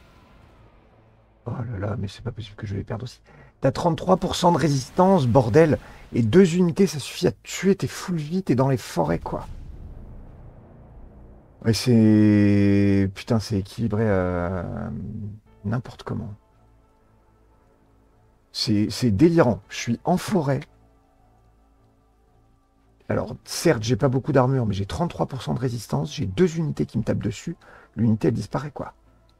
A: Oh là là, mais c'est pas possible que je vais perdre aussi. T'as trente-trois pour cent de résistance, bordel. Et deux unités, ça suffit à te tuer. T'es full vie, t'es dans les forêts, quoi. Ouais, c'est... Putain, c'est équilibré euh... n'importe comment. C'est délirant. Je suis en forêt. Alors, certes, j'ai pas beaucoup d'armure, mais j'ai trente-trois pour cent de résistance. J'ai deux unités qui me tapent dessus. L'unité, elle disparaît, quoi.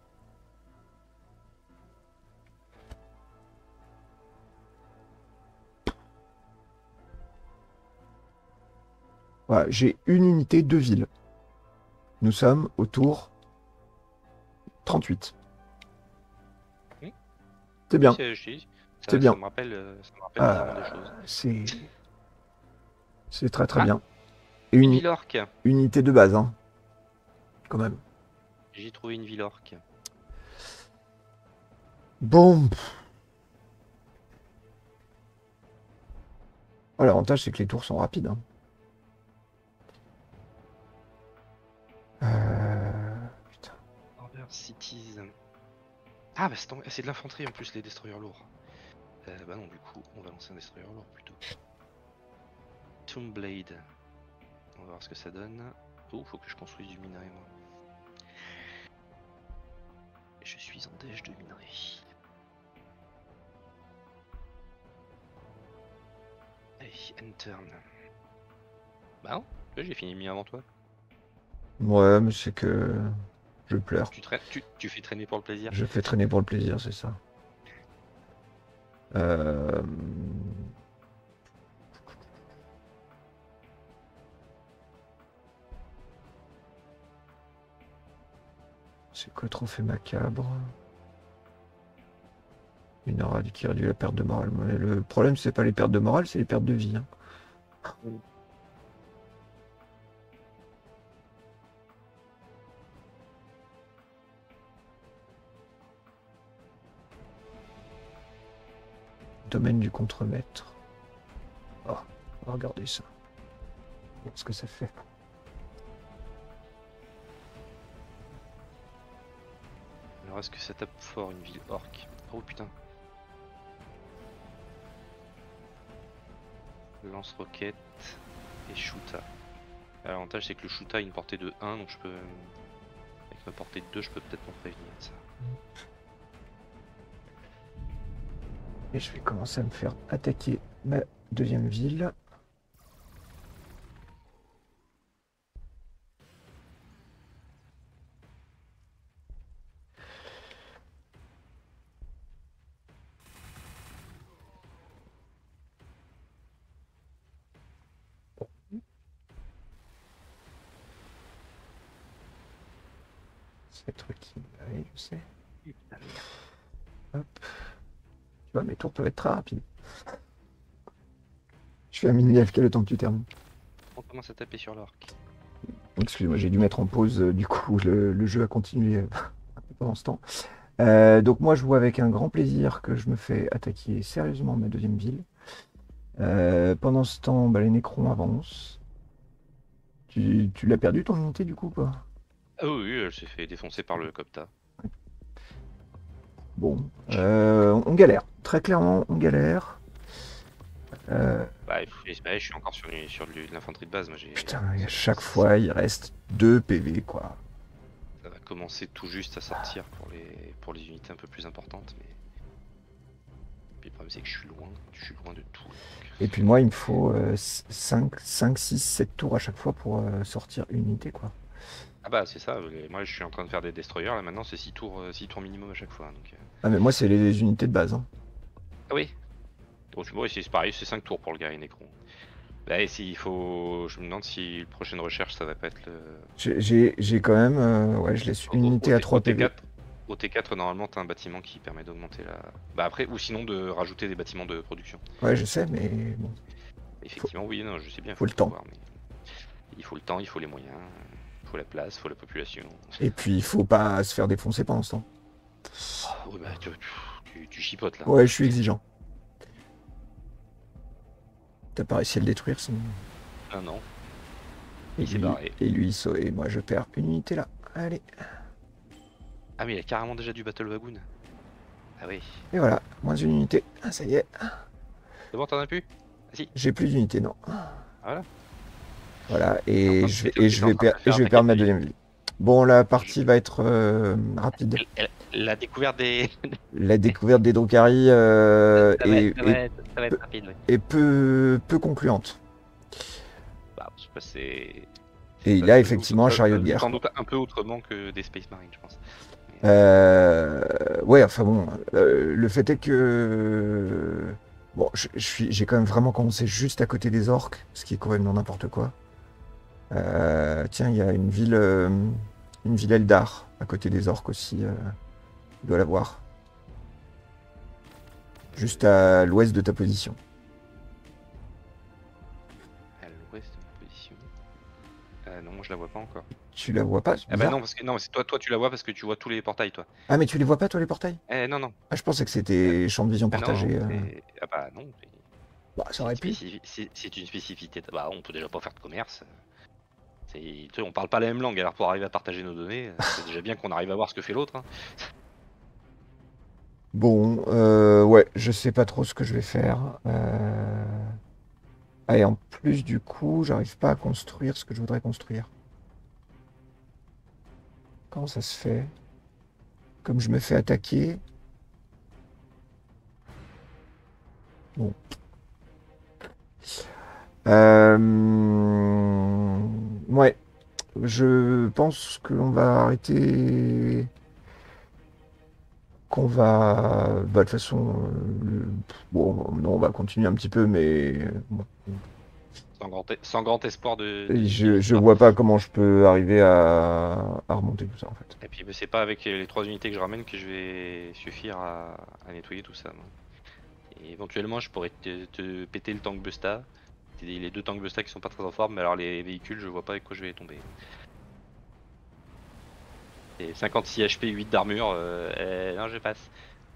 A: Voilà, j'ai une unité, deux villes. Nous sommes au tour trente-huit.
B: Oui.
A: C'est bien.
B: C'est je- ça,
A: C'est bien.
B: ça me rappelle, euh, ça me rappelle
A: Euh,
B: bizarrement des choses.
A: c'est... C'est très très
B: Ah,
A: bien. Et
B: Une
A: une
B: ville orque.
A: unité de base, hein. Quand même.
B: J'ai trouvé une ville orque.
A: Bon. Oh, l'avantage, c'est que les tours sont rapides. Hein. Euh... Putain.
B: Border Cities. Ah, bah c'est tombé- c'est de l'infanterie en plus, les destroyers lourds. Euh, bah non, du coup, on va lancer un destroyer lourd plutôt. Tomb Blade. On va voir ce que ça donne. Oh, faut que je construise du minerai, moi. Je suis en déj de minerai. Allez, enter. Bah non, j'ai fini le mien avant toi.
A: Ouais, mais c'est que... Je pleure.
B: Tu, traînes, tu, tu fais traîner pour le plaisir.
A: Je fais traîner pour le plaisir, c'est ça. Euh... C'est quoi trophée macabre? Une aura qui réduit la perte de morale. Mais le problème, c'est pas les pertes de morale, c'est les pertes de vie. Hein.
B: Mm.
A: Domaine du contremaître. Oh, regardez ça. Voir ce que ça fait.
B: Alors est-ce que ça tape fort une ville orque? Oh putain. Lance-roquette et Shuta. L'avantage c'est que le Shuta a une portée de un, donc je peux... Avec ma portée de deux, je peux peut-être m'en prévenir de ça.
A: Et je vais commencer à me faire attaquer ma deuxième ville. C'est truc qui... Oui, je sais. Hop. Tu vois, mes tours peuvent être très rapides. Je fais un mini F K le temps que tu termines.
B: On commence à taper sur l'orque.
A: Excusez-moi, j'ai dû mettre en pause, euh, du coup, le, le jeu a continué euh, pendant ce temps. Euh, donc moi, je vois avec un grand plaisir que je me fais attaquer sérieusement ma deuxième ville. Euh, pendant ce temps, bah, les Nécrons avancent. Tu, tu l'as perdu ton unité, du coup, quoi?
B: Ah oui, oui, elle s'est fait défoncer par le Copta.
A: Bon, euh, on galère. Très clairement, on galère. Euh,
B: Bah, il faut- bah, je suis encore sur, sur de l'infanterie de base. Moi, j'ai.
A: putain, à
B: ça-
A: chaque
B: ça-
A: fois, il reste deux P V, quoi.
B: Ça va commencer tout juste à sortir pour les, pour les unités un peu plus importantes. Mais puis le problème, c'est que je suis loin. Je suis loin de tout. donc.
A: Et puis moi, il me faut euh, cinq, six, sept tours à chaque fois pour euh, sortir une unité, quoi.
B: Ah bah, c'est ça. les- Moi, je suis en train de faire des destroyers. Là, maintenant, c'est six tours, euh, six tours minimum à chaque fois. Donc, euh.
A: Ah, mais moi, c'est les unités de base, hein.
B: Ah oui. Donc, bon, c'est pareil, c'est cinq tours pour le gars et Necron. Bah, et s'il faut. Je me demande si la prochaine recherche, ça va pas être le.
A: J'ai- J'ai j'ai quand même... euh, ouais, je laisse une
B: Au- au-
A: unité
B: au
A: à
B: T-
A: trois
B: au
A: P V.
B: T quatre, au T quatre, normalement, t'as un bâtiment qui permet d'augmenter la. Bah après, ou sinon de rajouter des bâtiments de production.
A: Ouais, je sais, mais bon,
B: Effectivement, oui, non, je sais bien.
A: faut le temps.
B: voir, mais il faut le temps, il faut les moyens, il faut la place, il faut la population.
A: Et puis, il faut pas se faire défoncer pendant ce temps.
B: Ah, oui, bah tu, tu, tu chipotes là.
A: Ouais, je suis exigeant. T'as pas réussi à le détruire, sinon...
B: Ah non.
A: Et
B: Il s'est
A: lui,
B: barré.
A: et lui, so- et moi, je perds une unité là. Allez.
B: Ah mais il a carrément déjà du Battle Wagoon. Ah oui.
A: Et voilà, moins une unité. Ah, ça y est.
B: C'est bon, t'en as plus? Ah si.
A: J'ai plus d'unité, non.
B: Ah, voilà.
A: Voilà,
B: T'es en
A: et
B: train de-
A: je vais,
B: t'es-
A: et
B: t'es
A: je
B: en
A: vais,
B: train de
A: per- et
B: faire
A: je vais
B: attaquer
A: perdre ma
B: le-
A: deuxième vie. Bon, la partie va être euh, rapide.
B: Elle- elle- La découverte des.
A: La découverte des Drukhari euh,
B: ça, va
A: est,
B: être, ça va
A: est-
B: être- ça va être rapide, oui.
A: est peu, peu concluante.
B: Bah, je sais pas, c'est.
A: Et il
B: ça
A: a
B: se-
A: effectivement un
B: ça-
A: chariot
B: ça-
A: de guerre.
B: Sans doute un peu autrement que des Space Marines, je pense.
A: Euh, ouais, enfin bon, euh, le fait est que bon, je, je suis, j'ai quand même vraiment commencé juste à côté des orques, ce qui est quand même non n'importe quoi. Euh, tiens, il y a une ville, euh, une ville Eldar à côté des orques aussi. Euh, tu dois la voir, juste à l'ouest de ta position.
B: À l'ouest de ma position. Euh, non, moi je la vois pas encore.
A: Tu la vois pas?
B: Ah bah
A: Bizarre.
B: non, parce que non, c'est toi, toi tu la vois parce que tu vois tous les portails, toi.
A: Ah, mais tu les vois pas toi les portails?
B: Eh non, non.
A: Ah, je pensais que c'était champ de vision
B: Ah non,
A: partagé. euh.
B: c'est- ah bah non. c'est-
A: Bah, ça aurait
B: c'est
A: pu.
B: spécifi- C'est c'est une spécificité. Bah, on peut déjà pas faire de commerce. C'est- tu sais, on parle pas la même langue, alors pour arriver à partager nos données, c'est déjà bien qu'on arrive à voir ce que fait l'autre. hein.
A: Bon, euh, ouais, je sais pas trop ce que je vais faire. Euh... Ah, et en plus, du coup, j'arrive pas à construire ce que je voudrais construire. Comment ça se fait? Comme je me fais attaquer. Bon. Euh... Ouais, je pense que l'on va arrêter. Qu'on va. Bah, de toute façon. euh, Bon, non, on va continuer un petit peu, mais. Bon.
B: Sans, grand, e- sans grand espoir de.
A: Et
B: de-
A: Je,
B: de-
A: je vois pas comment je peux arriver à, à remonter tout ça en fait.
B: Et puis bah, c'est pas avec les trois unités que je ramène que je vais suffire à, à nettoyer tout ça. moi. Et éventuellement, je pourrais te, te péter le tank Busta. Les les deux tanks Busta qui sont pas très en forme, mais alors les véhicules, je vois pas avec quoi je vais tomber. Et cinquante-six H P, huit d'armure, euh, euh, non, je passe.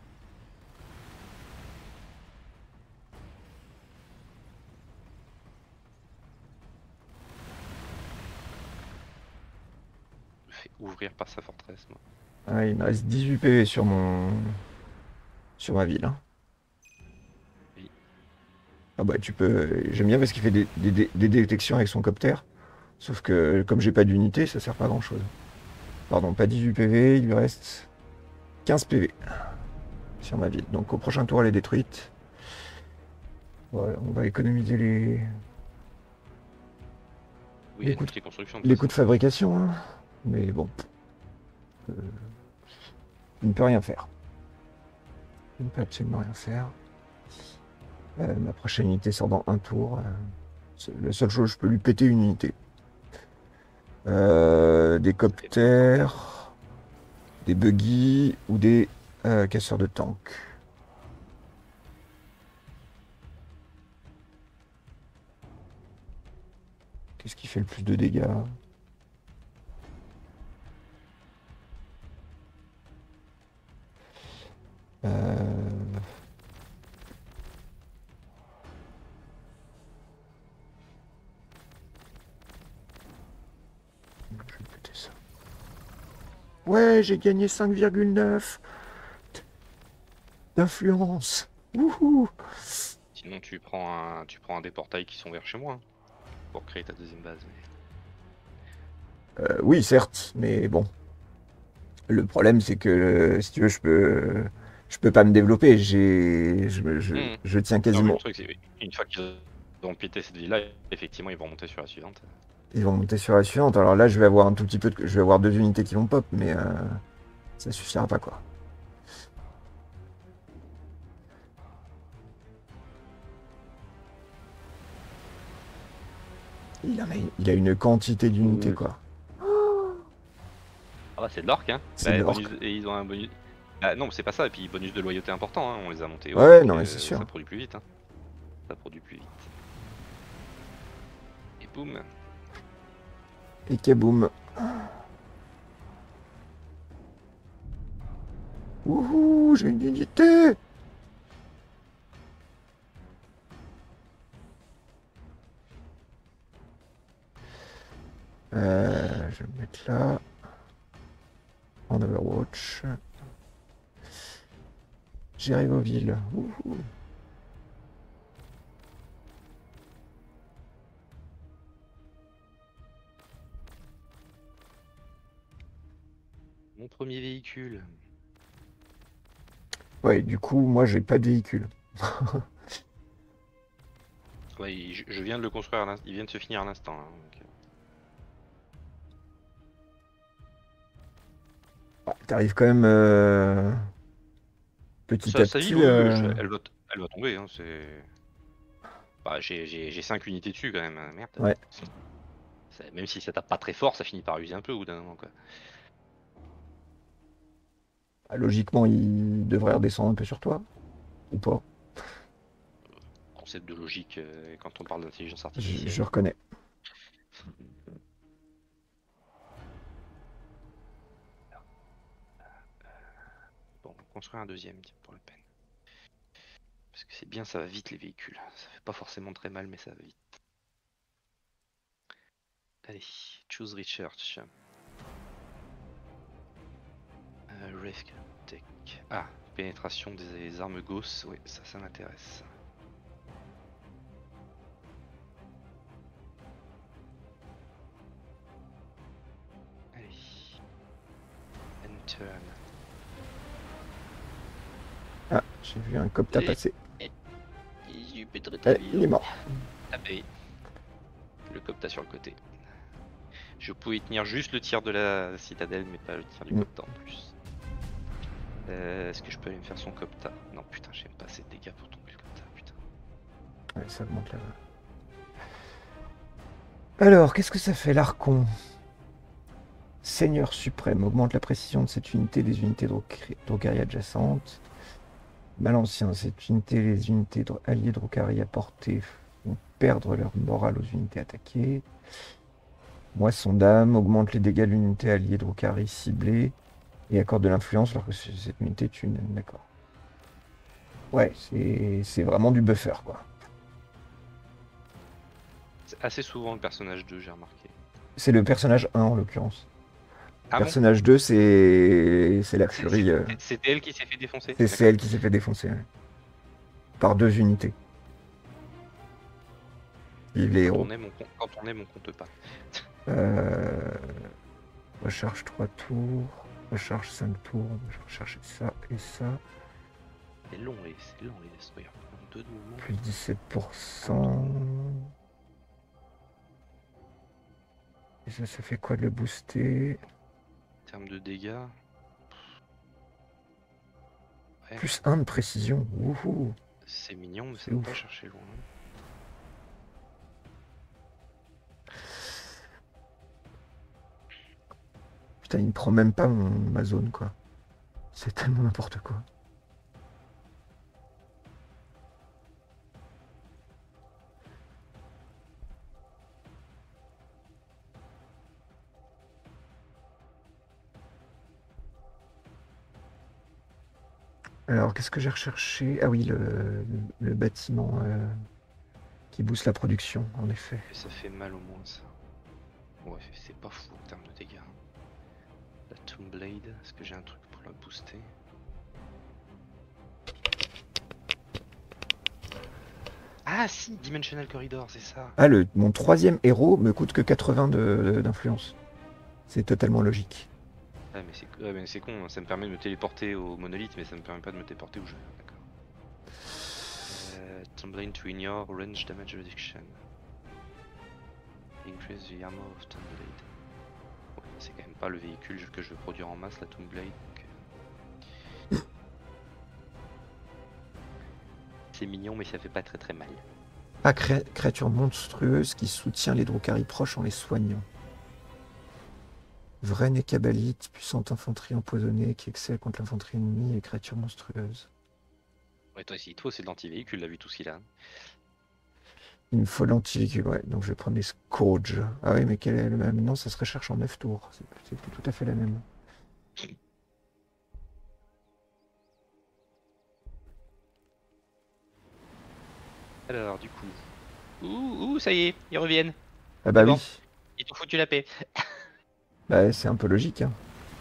B: Je me fais ouvrir par sa forteresse, moi.
A: Ah, il me reste dix-huit P V sur mon. Sur ma ville. hein.
B: Oui.
A: Ah bah tu peux. J'aime bien parce qu'il fait des, des- des- des détections avec son copter. Sauf que comme j'ai pas d'unité, ça sert pas à grand chose. Pardon, pas dix-huit P V, il lui reste quinze P V sur ma ville. Donc au prochain tour elle est détruite. Ouais, on va économiser les,
B: Oui,
A: Les
B: les,
A: coups de-
B: les constructions. de
A: les
B: toute
A: coûts de fabrication. hein. Mais bon. Euh, il ne peut rien faire. Il ne peut absolument rien faire. Euh, ma prochaine unité sort dans un tour. euh, c'est la seule chose, je peux lui péter une unité. Euh, des coptères, des buggy ou des euh, casseurs de tank. Qu'est-ce qui fait le plus de dégâts? Euh, Je vais péter ça. Ouais, j'ai gagné cinq virgule neuf d'influence. Wouhou!
B: Sinon tu prends un, tu prends un des portails qui sont vers chez moi hein, pour créer ta deuxième base. Mais...
A: Euh, oui, certes, mais bon. Le problème, c'est que, euh, si tu veux, je peux, je peux pas me développer. J'ai, je, je,
B: Mmh.
A: je tiens
B: Non, mais le
A: quasiment.
B: truc c'est une fois qu'ils ont pété cette ville-là, effectivement ils vont monter sur la suivante.
A: Ils vont monter sur la suivante. Alors là, je vais avoir un tout petit peu, de... je vais avoir deux unités qui vont pop, mais euh, ça suffira pas quoi. Il, en a, il a une quantité d'unités
B: Oui.
A: quoi.
B: Ah bah c'est de l'orc hein.
A: C'est
B: Bah,
A: de
B: bonus...
A: l'orc.
B: Et ils ont un bonus. Bah non, c'est pas ça. Et puis bonus de loyauté important. Hein. On les a montés haut,
A: Ouais,
B: donc
A: non mais c'est
B: euh,
A: sûr.
B: ça produit plus vite. Hein. Ça produit plus vite. Et boum.
A: Et kaboum. Wouhou, j'ai une unité. Euh, je vais me mettre là. En Overwatch. Gérer vos villes. Wouhou.
B: Mon premier véhicule.
A: Ouais, du coup, moi j'ai pas de véhicule.
B: Ouais, je, je viens de le construire à l'instant. Il vient de se finir à l'instant. Hein, donc...
A: Ouais, t'arrives quand même euh, petit
B: Ça,
A: à
B: ça
A: petit.
B: vibre, oui, oui,
A: euh,
B: je- elle, va, elle va tomber. Hein, c'est... Bah, j'ai cinq unités dessus quand même. Merde.
A: Ouais.
B: Ça- même si ça tape pas très fort, ça finit par user un peu au bout d'un moment. Quoi.
A: Bah, logiquement, il devrait redescendre un peu sur toi. Ou pas.
B: Concept de logique euh, quand on parle d'intelligence
A: Je,
B: artificielle.
A: je reconnais.
B: Bon, on va construire un deuxième, tiens, pour la peine. Parce que c'est bien, ça va vite les véhicules. Ça fait pas forcément très mal, mais ça va vite. Allez, choose research. Euh, risk tech. Ah, pénétration des armes Gauss. Oui, ça, ça m'intéresse. Allez. And turn.
A: Ah, j'ai vu un copta
B: Et-
A: passer.
B: Il peut être
A: Eh,
B: très
A: il est mort.
B: Ah bah oui. Le copta sur le côté. Je pouvais tenir juste le tir de la citadelle, mais pas le tir du
A: Mm.
B: copta en plus. Euh, Est-ce que je peux aller me faire son copta? Non, putain, j'aime pas assez de dégâts pour tomber le copta, putain.
A: Ouais, ça augmente là. Alors, qu'est-ce que ça fait l'Archon? Seigneur suprême, augmente la précision de cette unité des unités Drukhari adjacentes. Malancien, cette unité, les unités alliées Drukhari à portée vont perdre leur morale aux unités attaquées. Moisson d'âme, augmente les dégâts de l'unité alliée Drukhari ciblée et accorde de l'influence alors que cette unité est une... D'accord. Ouais, c'est vraiment du buffer, quoi.
B: C'est assez souvent le personnage deux, j'ai remarqué.
A: C'est le personnage un, en l'occurrence.
B: Ah bon?
A: Personnage deux, c'est c'est la
B: C'est-
A: furie. euh,
B: c'est- C'était elle qui s'est fait défoncer?
A: C'est c'est elle qui s'est fait défoncer. Ouais. Par deux unités. Vive les
B: Quand
A: héros.
B: on aime, on, com- quand on aime, on compte pas.
A: Euh... Recharge trois tours. Recharge cinq tours. Je vais rechercher ça et ça.
B: C'est long, les, c'est long les destroyers. Deux de mouvement.
A: Plus dix-sept pour cent. Et ça, ça fait quoi de le booster?
B: En termes de dégâts. Ouais,
A: Plus un de précision. Wouhou.
B: c'est mignon, mais ça
A: C'est
B: va
A: ouf.
B: pas chercher loin.
A: Putain, il ne prend même pas mon... ma zone, quoi. C'est tellement n'importe quoi. Alors, qu'est-ce que j'ai recherché? Ah oui, le, le bâtiment euh, qui booste la production, en effet.
B: Et ça fait mal au moins ça. Ouais, c'est pas fou en termes de dégâts. La Tomb Blade, est-ce que j'ai un truc pour la booster? Ah si, Dimensional Corridor, c'est ça.
A: Ah, le, mon troisième héros me coûte que quatre-vingts de- d'influence. C'est totalement logique.
B: Ah, mais c'est ouais, mais c'est con, ça me permet de me téléporter au monolithe, mais ça me permet pas de me téléporter où je veux. D'accord. Euh, Tumbling to ignore range damage reduction. Increase the armor of Tumbleblade. Ouais, c'est quand même pas le véhicule que je veux produire en masse, la Tumbleblade. Donc... c'est mignon, mais ça fait pas très très mal.
A: Ah, cré créature monstrueuse qui soutient les Drukhari proches en les soignant. Vrai Nécabalite, puissante infanterie empoisonnée qui excelle contre l'infanterie ennemie et les créatures monstrueuses.
B: Ouais, toi, si toi, c'est de l'anti-véhicule, là, vu tout ce qu'il a.
A: Il me faut l'anti-véhicule, ouais, donc je vais prendre les Scourge. Ah oui, mais quelle est le même? Non, ça se recherche en neuf tours. C'est tout à fait la même.
B: Alors, du coup. Ouh, ouh, ça y est, ils reviennent.
A: Ah bah
B: bon.
A: oui.
B: Ils t'ont foutu la paix.
A: Bah c'est un peu logique. Hein.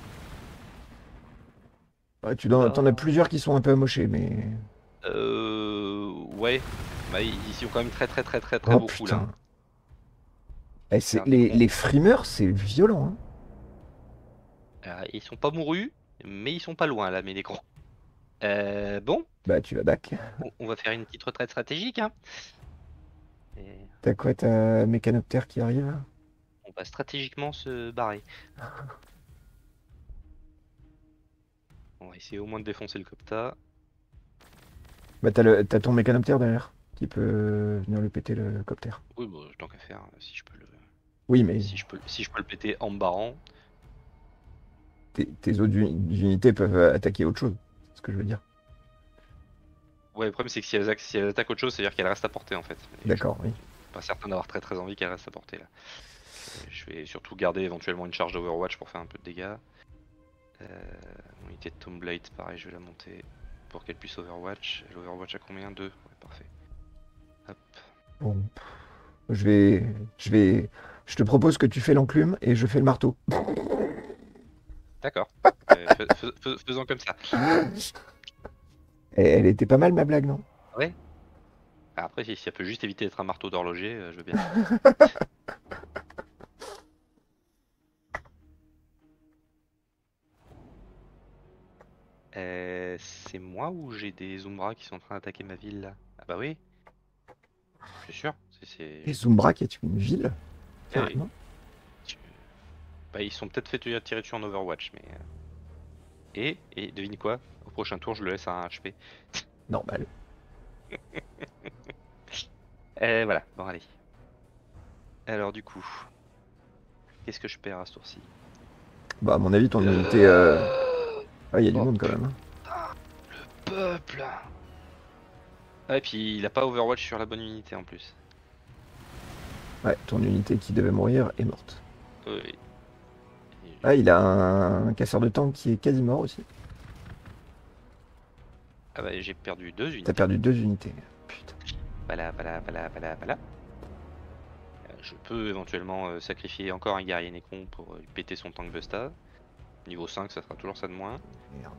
A: Ouais, tu t'en as plusieurs qui sont un peu amochés, mais...
B: Euh... Ouais. Bah, ils y sont quand même très très très très très
A: oh,
B: beaucoup,
A: putain.
B: là.
A: Eh, les, les frimeurs, c'est violent. Hein.
B: Alors, ils sont pas mourus, mais ils sont pas loin, là, mes nécrons. Euh, bon.
A: Bah tu vas back.
B: On, on va faire une petite retraite stratégique, hein. Et...
A: T'as quoi, ta mécanoptère qui arrive?
B: on va stratégiquement se barrer. On va essayer au moins de défoncer le Copta.
A: Bah t'as ton mécanoptère derrière, qui peut venir le péter le copter.
B: Oui, bon, tant qu'à faire, si je peux le...
A: Oui, mais...
B: Si je peux, si je peux le péter en me barrant...
A: Tes, tes autres unités peuvent attaquer autre chose, c'est ce que je veux dire.
B: Ouais, le problème c'est que si elles, si elles attaquent autre chose, c'est-à-dire qu'elles restent à portée en fait.
A: D'accord, oui.
B: Pas certain d'avoir très très envie qu'elles restent à portée là. Je vais surtout garder éventuellement une charge d'Overwatch pour faire un peu de dégâts. Euh, mon unité de Tumbleblade, pareil, je vais la monter pour qu'elle puisse Overwatch. L'Overwatch à combien? Deux. Ouais, parfait. Hop.
A: Bon. Je vais... Je vais... Je te propose que tu fais l'enclume et je fais le marteau.
B: D'accord. euh, fais, fais, faisons comme ça.
A: Et elle était pas mal ma blague, non?
B: Ouais. Après, si ça peut juste éviter d'être un marteau d'horloger, euh, je veux bien. euh, c'est moi ou j'ai des Umbra qui sont en train d'attaquer ma ville là? Ah bah oui. Je suis sûr.
A: Et Zumbrak est une ville?
B: Carrément. Oui. Bah, ils sont peut-être fait tirer dessus en Overwatch, mais... Et, et devine quoi? Au prochain tour, je le laisse à un H P.
A: Normal.
B: Et voilà, bon allez. Alors du coup... qu'est-ce que je perds à ce tour-ci?
A: Bah à mon avis, ton unité... Euh... Ah, il y a du oh, monde quand même.
B: Hein. Le peuple. Ah, et puis il a pas Overwatch sur la bonne unité en plus.
A: Ouais, ton unité qui devait mourir est morte.
B: Oui.
A: Ah, il a un, un casseur de tank qui est quasi mort aussi.
B: Ah bah j'ai perdu deux unités.
A: T'as perdu deux unités. Putain.
B: Voilà, voilà, voilà, voilà, voilà. Je peux éventuellement euh, sacrifier encore un guerrier Nécron pour euh, péter son tank Busta. Niveau cinq, ça sera toujours ça de moins.
A: Merde.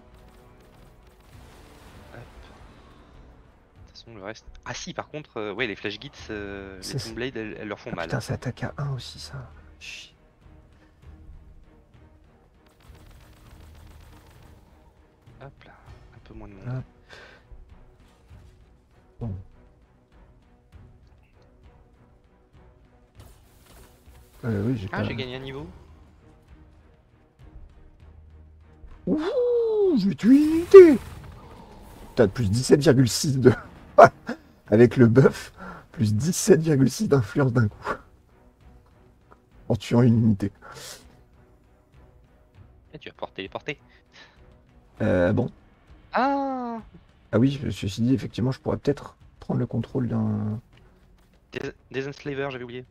B: Hop. De toute façon, le reste... ah si, par contre, euh, ouais, les Flash Gits, euh, les Tumbleblade, elles, elles leur font
A: ah,
B: mal.
A: Putain, ça attaque à un aussi, ça. Chut.
B: Hop là, un peu moins de monde.
A: Ah. Bon. Euh, oui, j'ai
B: ah,
A: pas...
B: j'ai gagné un niveau.
A: Ouh, j'ai tué une unité. T'as plus dix-sept virgule six de... avec le buff, plus dix-sept virgule six d'influence d'un coup. En tuant une unité.
B: Et tu vas pouvoir téléporter.
A: Euh, bon.
B: Ah
A: Ah oui, ceci dit, effectivement, je pourrais peut-être prendre le contrôle d'un...
B: Des, des Enslaver, j'avais oublié.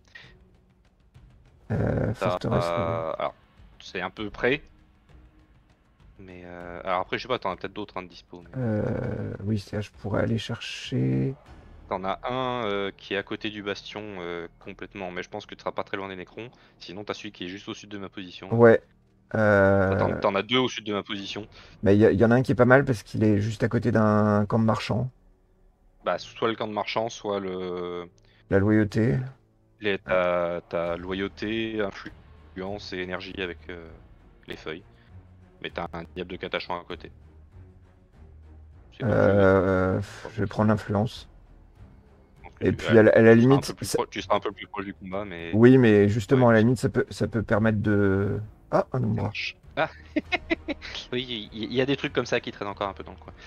A: Euh, forteresse.
B: Euh, alors, c'est un peu près. Mais euh, alors après, je sais pas, t'en as peut-être d'autres hein, de dispo. Mais...
A: Euh, oui, c'est je pourrais aller chercher...
B: T'en as un euh, qui est à côté du bastion euh, complètement, mais je pense que tu seras pas très loin des Nécrons. Sinon, t'as celui qui est juste au sud de ma position.
A: Ouais. Euh...
B: T'en as deux au sud de ma position.
A: Mais il y, y en a un qui est pas mal parce qu'il est juste à côté d'un camp de marchands.
B: Bah, soit le camp de marchand, soit le.
A: La loyauté.
B: Les, ta, ta loyauté, influence et énergie avec euh, les feuilles. Mais t'as un diable de catachant à côté. C'est comme tu veux.
A: Euh,
B: Pas
A: je vais
B: forcément.
A: prendre l'influence.
B: Je pense que
A: Et
B: tu,
A: puis
B: ouais,
A: à la, à la
B: tu seras un
A: limite,
B: peu plus
A: ça-
B: proche, tu seras un peu plus proche du combat, mais
A: oui, mais
B: ouais,
A: justement, à la limite, ça peut, ça peut permettre de... Ah, un
B: ça
A: Umbra.
B: marche. Ah oui, il y, y a des trucs comme ça qui traînent encore un peu dans le coin.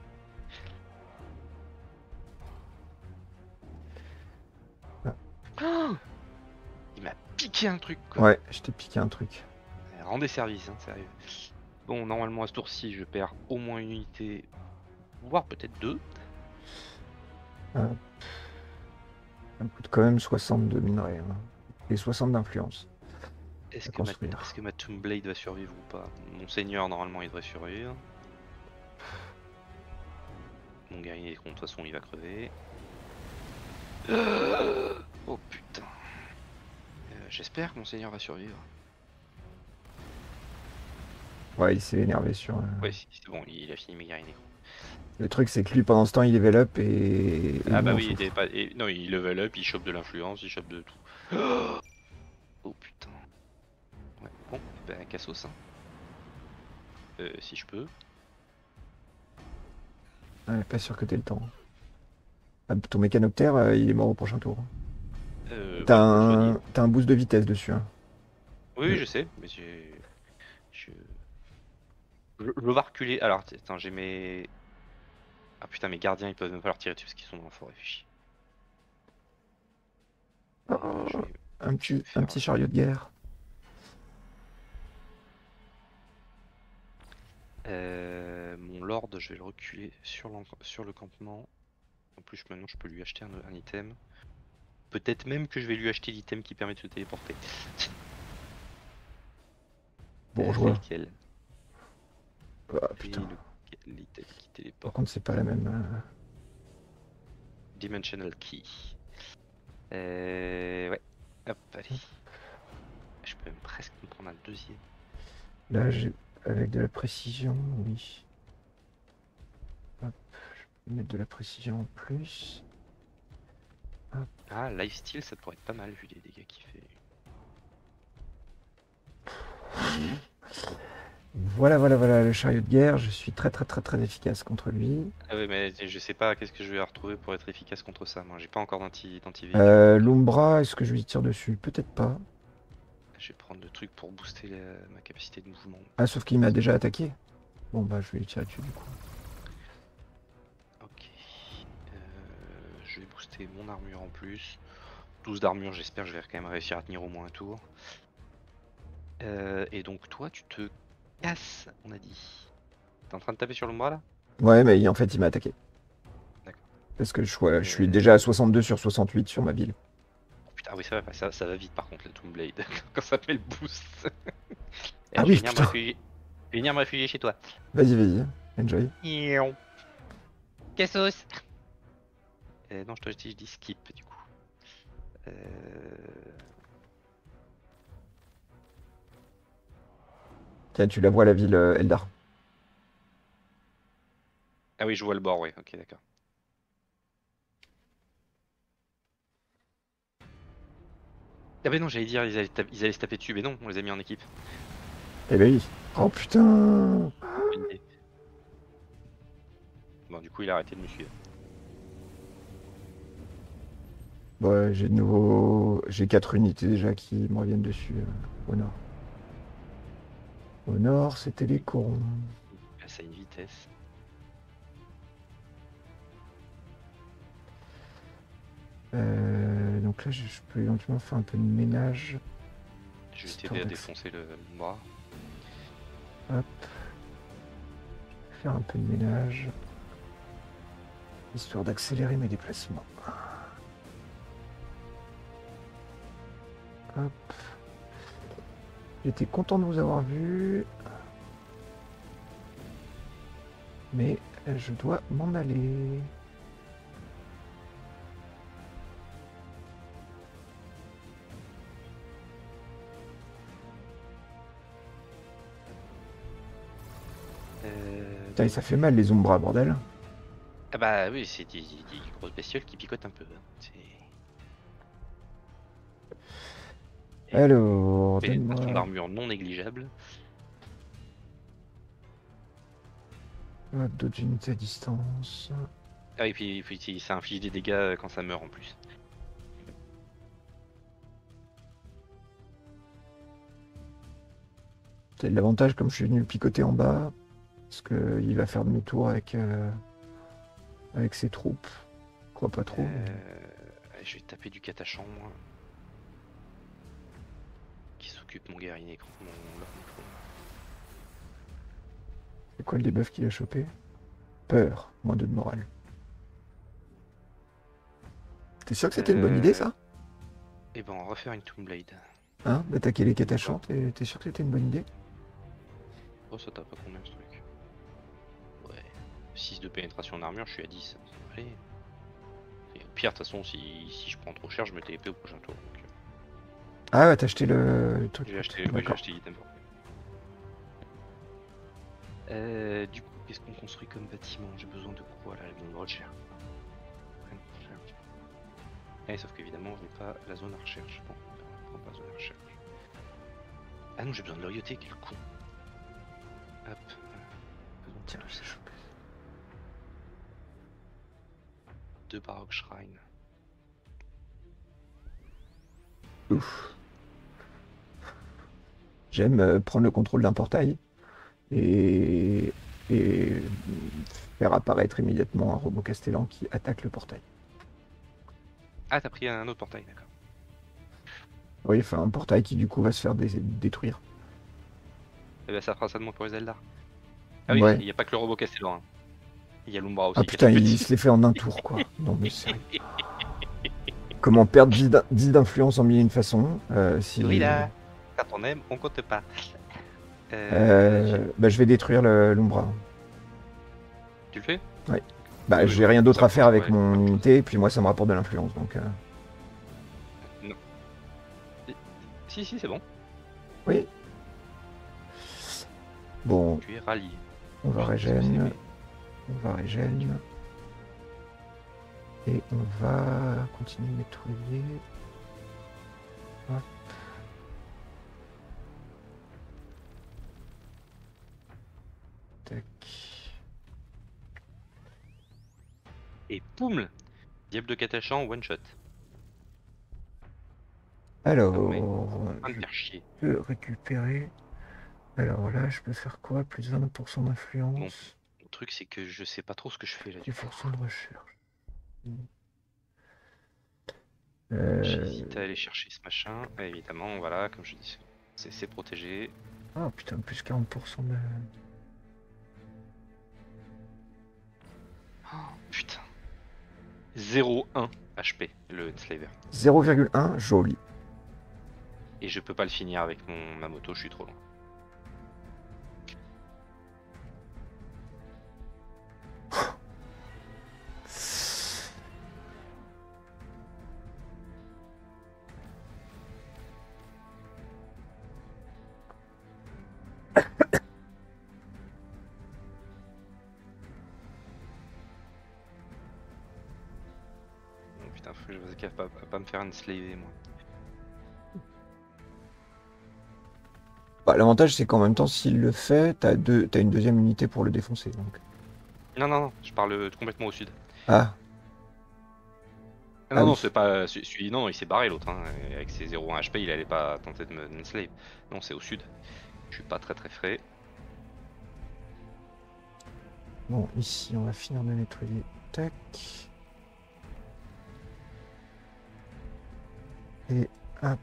A: Ah.
B: Oh, il m'a piqué un truc, quoi.
A: Ouais, je t'ai piqué un truc.
B: Rendez service, hein, sérieux. Bon, normalement à ce tour-ci, je perds au moins une unité, voire peut-être deux.
A: Ah. Ça me coûte quand même soixante de minerais. Hein. Et soixante d'influence
B: Est-ce
A: à
B: que, ma,
A: construire.
B: est-ce que ma Tomb Blade va survivre ou pas? Mon seigneur, normalement, il devrait survivre. Mon guerrier, de toute façon, il va crever. Euh, Oh putain. Euh, J'espère que mon seigneur va survivre.
A: Ouais, il s'est énervé sur... euh,
B: Ouais, si, c'est bon, il a fini mes guerriers nécro.
A: Le truc, c'est que lui, pendant ce temps, il level up et, et
B: Ah
A: nous,
B: bah
A: on
B: oui, il
A: souffre.
B: était pas... et- non, il level up, il chope de l'influence, il chope de tout. Oh putain. Ouais, bon, eh ben cassos, hein. Euh, si je peux.
A: Ouais, pas sûr que t'aies le temps. Ah, ton mécanoptère, euh, il est mort au prochain tour.
B: Euh,
A: T'as
B: ouais, on peut le soigner.
A: un... t'as un boost de vitesse dessus. Hein.
B: Oui, oui,
A: Le-
B: je sais, mais j'ai... Je... Je, je vais reculer. Alors, attends, j'ai mes... Ah putain, mes gardiens, ils peuvent même pas leur tirer dessus parce qu'ils sont dans la forêt, fichi. Euh, je
A: Oh,
B: vais...
A: un
B: Je vais
A: petit, un
B: faire...
A: petit chariot de guerre.
B: Euh, mon lord, je vais le reculer sur, l'en- sur le campement. En plus, maintenant, je peux lui acheter un, un item. Peut-être même que je vais lui acheter l'item qui permet de se téléporter. Euh, c'est
A: Bourgeois.
B: lequel?
A: Ah,
B: C'est
A: putain.
B: lequel l'item qui
A: Par
B: téléporte?
A: contre, c'est pas la même. euh,
B: Dimensional Key. Euh, ouais. Hop, allez. Je peux même presque me prendre un deuxième.
A: Là, j'ai... avec de la précision, oui. Hop, je vais mettre de la précision en plus.
B: Ah, lifesteal, ça pourrait être pas mal vu les dégâts qu'il fait.
A: Voilà, voilà, voilà, le chariot de guerre. Je suis très, très, très, très efficace contre lui.
B: Ah ouais, mais je sais pas qu'est-ce que je vais retrouver pour être efficace contre ça. Moi, j'ai pas encore d'anti- d'anti-véhicule.
A: Euh,
B: donc,
A: L'Umbra, est-ce que je lui tire dessus? Peut-être pas.
B: je vais prendre le truc pour booster la- ma capacité de mouvement.
A: Ah, sauf qu'il m'a déjà attaqué. Bon, bah, je vais lui tirer dessus, du coup.
B: Ok. Euh, je vais booster mon armure en plus. douze d'armure, j'espère que je vais quand même réussir à tenir au moins un tour. Euh, et donc toi, tu te casses, on a dit. T'es en train de taper sur le bras là?
A: Ouais, mais en fait, il m'a attaqué.
B: D'accord.
A: Parce que je, ouais, je suis
B: Euh,
A: déjà à soixante-deux sur soixante-huit sur ma ville.
B: oh putain, oui, ça va, ça, ça va vite par contre, la Tomb Blade, quand ça fait le boost. Eh,
A: Ah
B: je vais
A: oui,
B: venir me
A: putain.
B: réfugier. Je vais venir me réfugier chez toi.
A: Vas-y, vas-y. Enjoy.
B: Ion. Cassos. Euh, non, je te dis, je dis skip du coup. Euh...
A: Tiens, tu la vois, la ville euh, Eldar.
B: Ah oui, je vois le bord, ouais, ok, d'accord. Ah bah non, j'allais dire, ils allaient, ta- ils allaient se taper dessus, mais non, on les a mis en équipe.
A: Eh ben oui. Oh putain.
B: Bonne idée. Bon, du coup, il a arrêté de me suivre.
A: Ouais, j'ai de nouveau... J'ai quatre unités déjà qui me reviennent dessus euh, au nord. Au nord, c'était les corons.
B: Là, ça a une vitesse.
A: Euh, donc là, je, je peux éventuellement faire un peu de ménage.
B: Je vais
A: Histoire
B: t'aider à
A: d'accé-
B: défoncer le bras.
A: Hop. Faire un peu de ménage. Histoire d'accélérer mes déplacements. Hop. J'étais content de vous avoir vu. Mais je dois m'en aller.
B: Euh...
A: Putain, et ça fait mal les Umbras, bordel.
B: Ah bah oui, c'est des, des grosses bestioles qui picotent un peu. Hein. C'est...
A: Alors,
B: Pénétration
A: donne-moi
B: d'armure non négligeable.
A: d'autres unités à distance.
B: Ah et puis, puis ça inflige des dégâts quand ça meurt en plus.
A: C'est l'avantage comme je suis venu le picoter en bas, parce qu'il va faire demi-tour avec, euh, avec ses troupes. Je crois pas trop. mais-
B: Euh, Je vais taper du catachan, moi. Qui s'occupe mon guerrier nécro. Mon lord nécro.
A: C'est quoi le debuff qu'il a chopé? Peur, moins deux de morale. T'es sûr que c'était une bonne idée ça?
B: Et ben on va refaire une Tomb Blade.
A: Hein? D'attaquer les catachans, t'es t'es sûr que c'était une bonne idée?
B: Oh ça tape pas combien ce truc? Ouais. six de pénétration en armure, je suis à dix. Allez. Et au pire, de toute façon, si, si je prends trop cher, je me T P au prochain tour. Donc, euh,
A: Ah ouais, t'as acheté le, le truc.
B: j'ai acheté, ouais, j'ai
A: D'accord.
B: acheté l'item. Euh, du coup, qu'est-ce qu'on construit comme bâtiment? J'ai besoin de quoi là? J'ai besoin de recherche. Eh, sauf qu'évidemment, je n'ai pas la zone à recherche. Bon, on prend pas la zone à recherche. Ah non, j'ai besoin de loyauté, quel con. Hop.
A: Tiens, j'ai chopé.
B: Deux Baroque Shrine.
A: Ouf. J'aime euh, prendre le contrôle d'un portail et, et faire apparaître immédiatement un robot castellan qui attaque le portail.
B: Ah, t'as pris un autre portail, d'accord.
A: Oui, enfin un portail qui du coup va se faire dé- détruire.
B: Eh ben, ça fera ça de moi pour les Zelda. Ah oui,
A: Ouais.
B: il n'y a pas que le robot castellan. Hein. Il y a l'Umbra aussi.
A: Ah
B: qui est
A: putain,
B: tout
A: il
B: petit.
A: se l'est fait en un tour quoi. Non mais sérieux. Comment perdre dix d'in- dix d'influence en mille et une façons euh, si...
B: Oui là, quand on aime, on compte pas. Euh,
A: Euh, bah, je vais détruire le- l'Umbra.
B: Tu le fais?
A: Ouais. Bah
B: Oui,
A: j'ai
B: oui,
A: rien d'autre
B: ça,
A: à faire avec
B: ouais,
A: mon
B: ouais.
A: unité et puis moi ça me rapporte de l'influence donc... euh,
B: Non. Si, si, c'est bon.
A: Oui. Bon,
B: Tu es rallié.
A: on va
B: Je sais pas ce que
A: régène.
B: c'est,
A: On va régène. Et on va continuer de nettoyer. Hop. Tac.
B: mais- Et poum! Diable de Catachan, one shot.
A: Alors,
B: Ah, mais- Un de
A: je
B: faire chier.
A: peux récupérer. Alors là, je peux faire quoi? Plus vingt pour cent d'influence.
B: Le truc, c'est que je sais pas trop ce que je fais là.
A: dix
B: Du coup.
A: pour cent de recherche. Euh,
B: J'hésite à aller chercher ce machin. Et évidemment, voilà, comme je dis, c'est c'est protégé.
A: Ah putain, plus quarante pour cent de...
B: Oh, putain. zéro un H P, le Enslaver.
A: zéro virgule un, joli.
B: Et je peux pas le finir avec mon, ma moto, je suis trop loin. Oh, putain, faut que je fasse gaffe à, à pas me faire enslaver moi.
A: Bah, l'avantage, c'est qu'en même temps, s'il le fait, t'as deux... t'as une deuxième unité pour le défoncer. Donc.
B: Non, non, non, je parle complètement au sud.
A: Ah,
B: Ah, non,
A: Ah
B: non,
A: oui.
B: c'est pas. celui- celui- non, il s'est barré l'autre. Hein. et Avec ses zéro un H P, il allait pas tenter de me de m'enslave. Non, c'est au sud. Je suis pas très très frais.
A: bon, ici, on va finir de nettoyer. Tac. Et hop.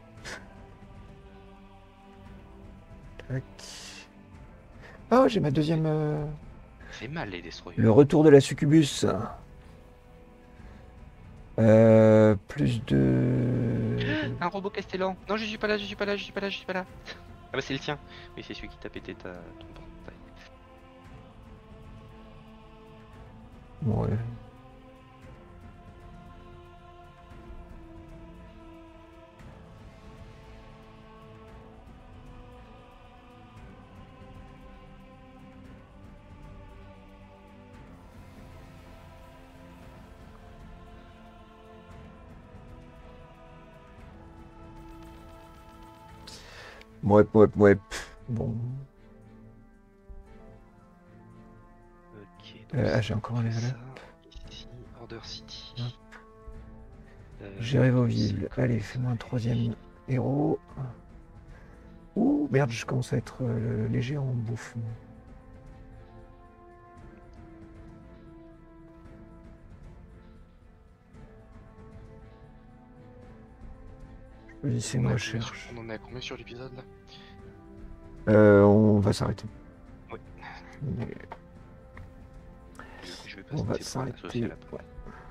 A: Tac. Oh, j'ai ma deuxième... euh,
B: C'est mal les destroyers.
A: Le retour de la succubus. Euh, plus de...
B: Un robot castellan. Non, je suis pas là, je suis pas là, je suis pas là, je suis pas là. Ah bah c'est le tien. Oui, c'est celui qui t'a pété ta... ton portail.
A: Ouais. Ouais, ouais, ouais. pff, Bon.
B: Ok, donc
A: Euh, ah,
B: ça,
A: j'ai encore
B: on
A: un
B: fait
A: level
B: ça.
A: up.
B: Ici, Order City.
A: Hop.
B: Euh,
A: Gérer vos
B: donc c'est
A: villes.
B: comme
A: Allez,
B: ça.
A: fais-moi un troisième héros. Ouh, merde, je commence à être euh, léger en bouffe. Choisissez
B: On
A: une
B: en est à combien sur,
A: recherche.
B: on en est à combien sur l'épisode là?
A: Euh, on va s'arrêter.
B: Oui.
A: Mais
B: Je, je vais
A: On va
B: passer voir un associé
A: s'arrêter.
B: là-bas.
A: Ouais.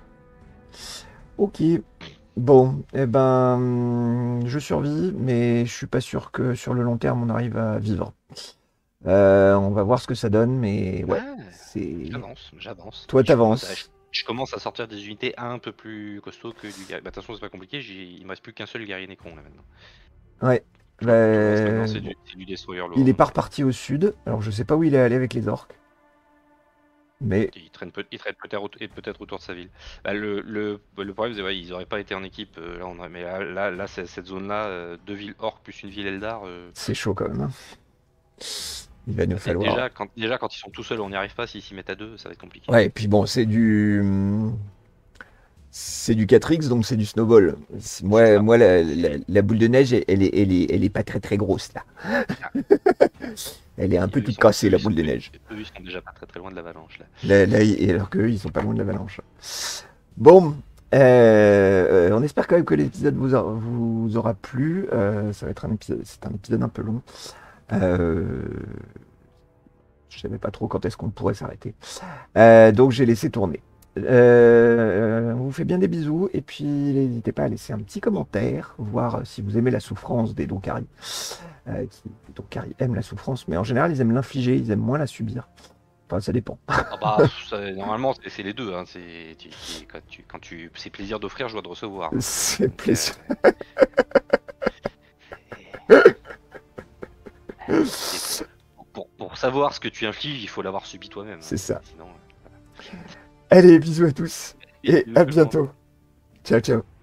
A: Ok. Bon, eh ben, je survis, mais je suis pas sûr que sur le long terme on arrive à vivre. Euh, on va voir ce que ça donne, mais ouais,
B: Ah,
A: c'est.
B: j'avance, j'avance.
A: Toi,
B: Je commence à, je,
A: t'avances.
B: je commence à sortir des unités un peu plus costauds que du guerrier. Bah, attention, c'est pas compliqué, j'ai- il me reste plus qu'un seul guerrier Necron là maintenant.
A: Ouais.
B: Tout, tout le reste maintenant,
A: Ben,
B: c'est
A: bon.
B: du, c'est du Destroyer
A: Il
B: lourd.
A: est pas
B: Donc, euh,
A: reparti au sud, alors je sais pas où il est allé avec les orques. Mais
B: il traîne peut- il traîne peut-être au- et peut-être autour de sa ville. Bah, le, le, le problème, c'est qu'ils auraient pas été en équipe. euh, là, on aurait- mais là, là, là, c'est- cette zone-là, euh, deux villes orques plus une ville Eldar. euh,
A: c'est chaud quand même, hein. Il va nous
B: bah, dé-
A: falloir.
B: déjà, quand, déjà, quand ils sont tout seuls, on n'y arrive pas. S'ils s'y mettent à deux, ça va être compliqué.
A: Ouais, et puis bon, c'est du. C'est du quatre X, donc c'est du snowball. C'est-
B: C'est
A: Moi,
B: ça.
A: moi la, la- la boule de neige, elle est, elle, est, elle est pas très très grosse là.
B: Ah,
A: Elle est un
B: et
A: peu
B: eux, ils
A: toute
B: sont,
A: cassée,
B: eux,
A: la
B: ils
A: boule
B: sont,
A: de
B: eux,
A: neige.
B: eux, ils sont déjà pas très très loin de l'avalanche là.
A: Là, là, et alors qu'eux, ils sont pas loin de l'avalanche. Bon, euh, on espère quand même que l'épisode vous, a- vous aura plu. Euh, ça va être un épisode, c'est un épisode un peu long. Euh, je savais pas trop quand est-ce qu'on pourrait s'arrêter. Euh, donc j'ai laissé tourner. Euh, on vous fait bien des bisous et puis n'hésitez pas à laisser un petit commentaire, voir si vous aimez la souffrance des Donkari. Euh, qui- les Donkari aiment la souffrance, mais en général ils aiment l'infliger, ils aiment moins la subir. Enfin, ça dépend.
B: Ah bah, ça, normalement, c'est c'est les deux. Hein. C'est tu- tu- quand tu, quand tu, c'est plaisir d'offrir, joie de recevoir. Hein.
A: C'est
B: Donc,
A: plaisir.
B: euh, c'est- pour, pour savoir ce que tu infliges, il faut l'avoir subi toi-même.
A: C'est ça.
B: Sinon, euh,
A: Allez, bisous à tous et
B: bisous
A: à
B: tout le monde.
A: bientôt. Ciao, ciao.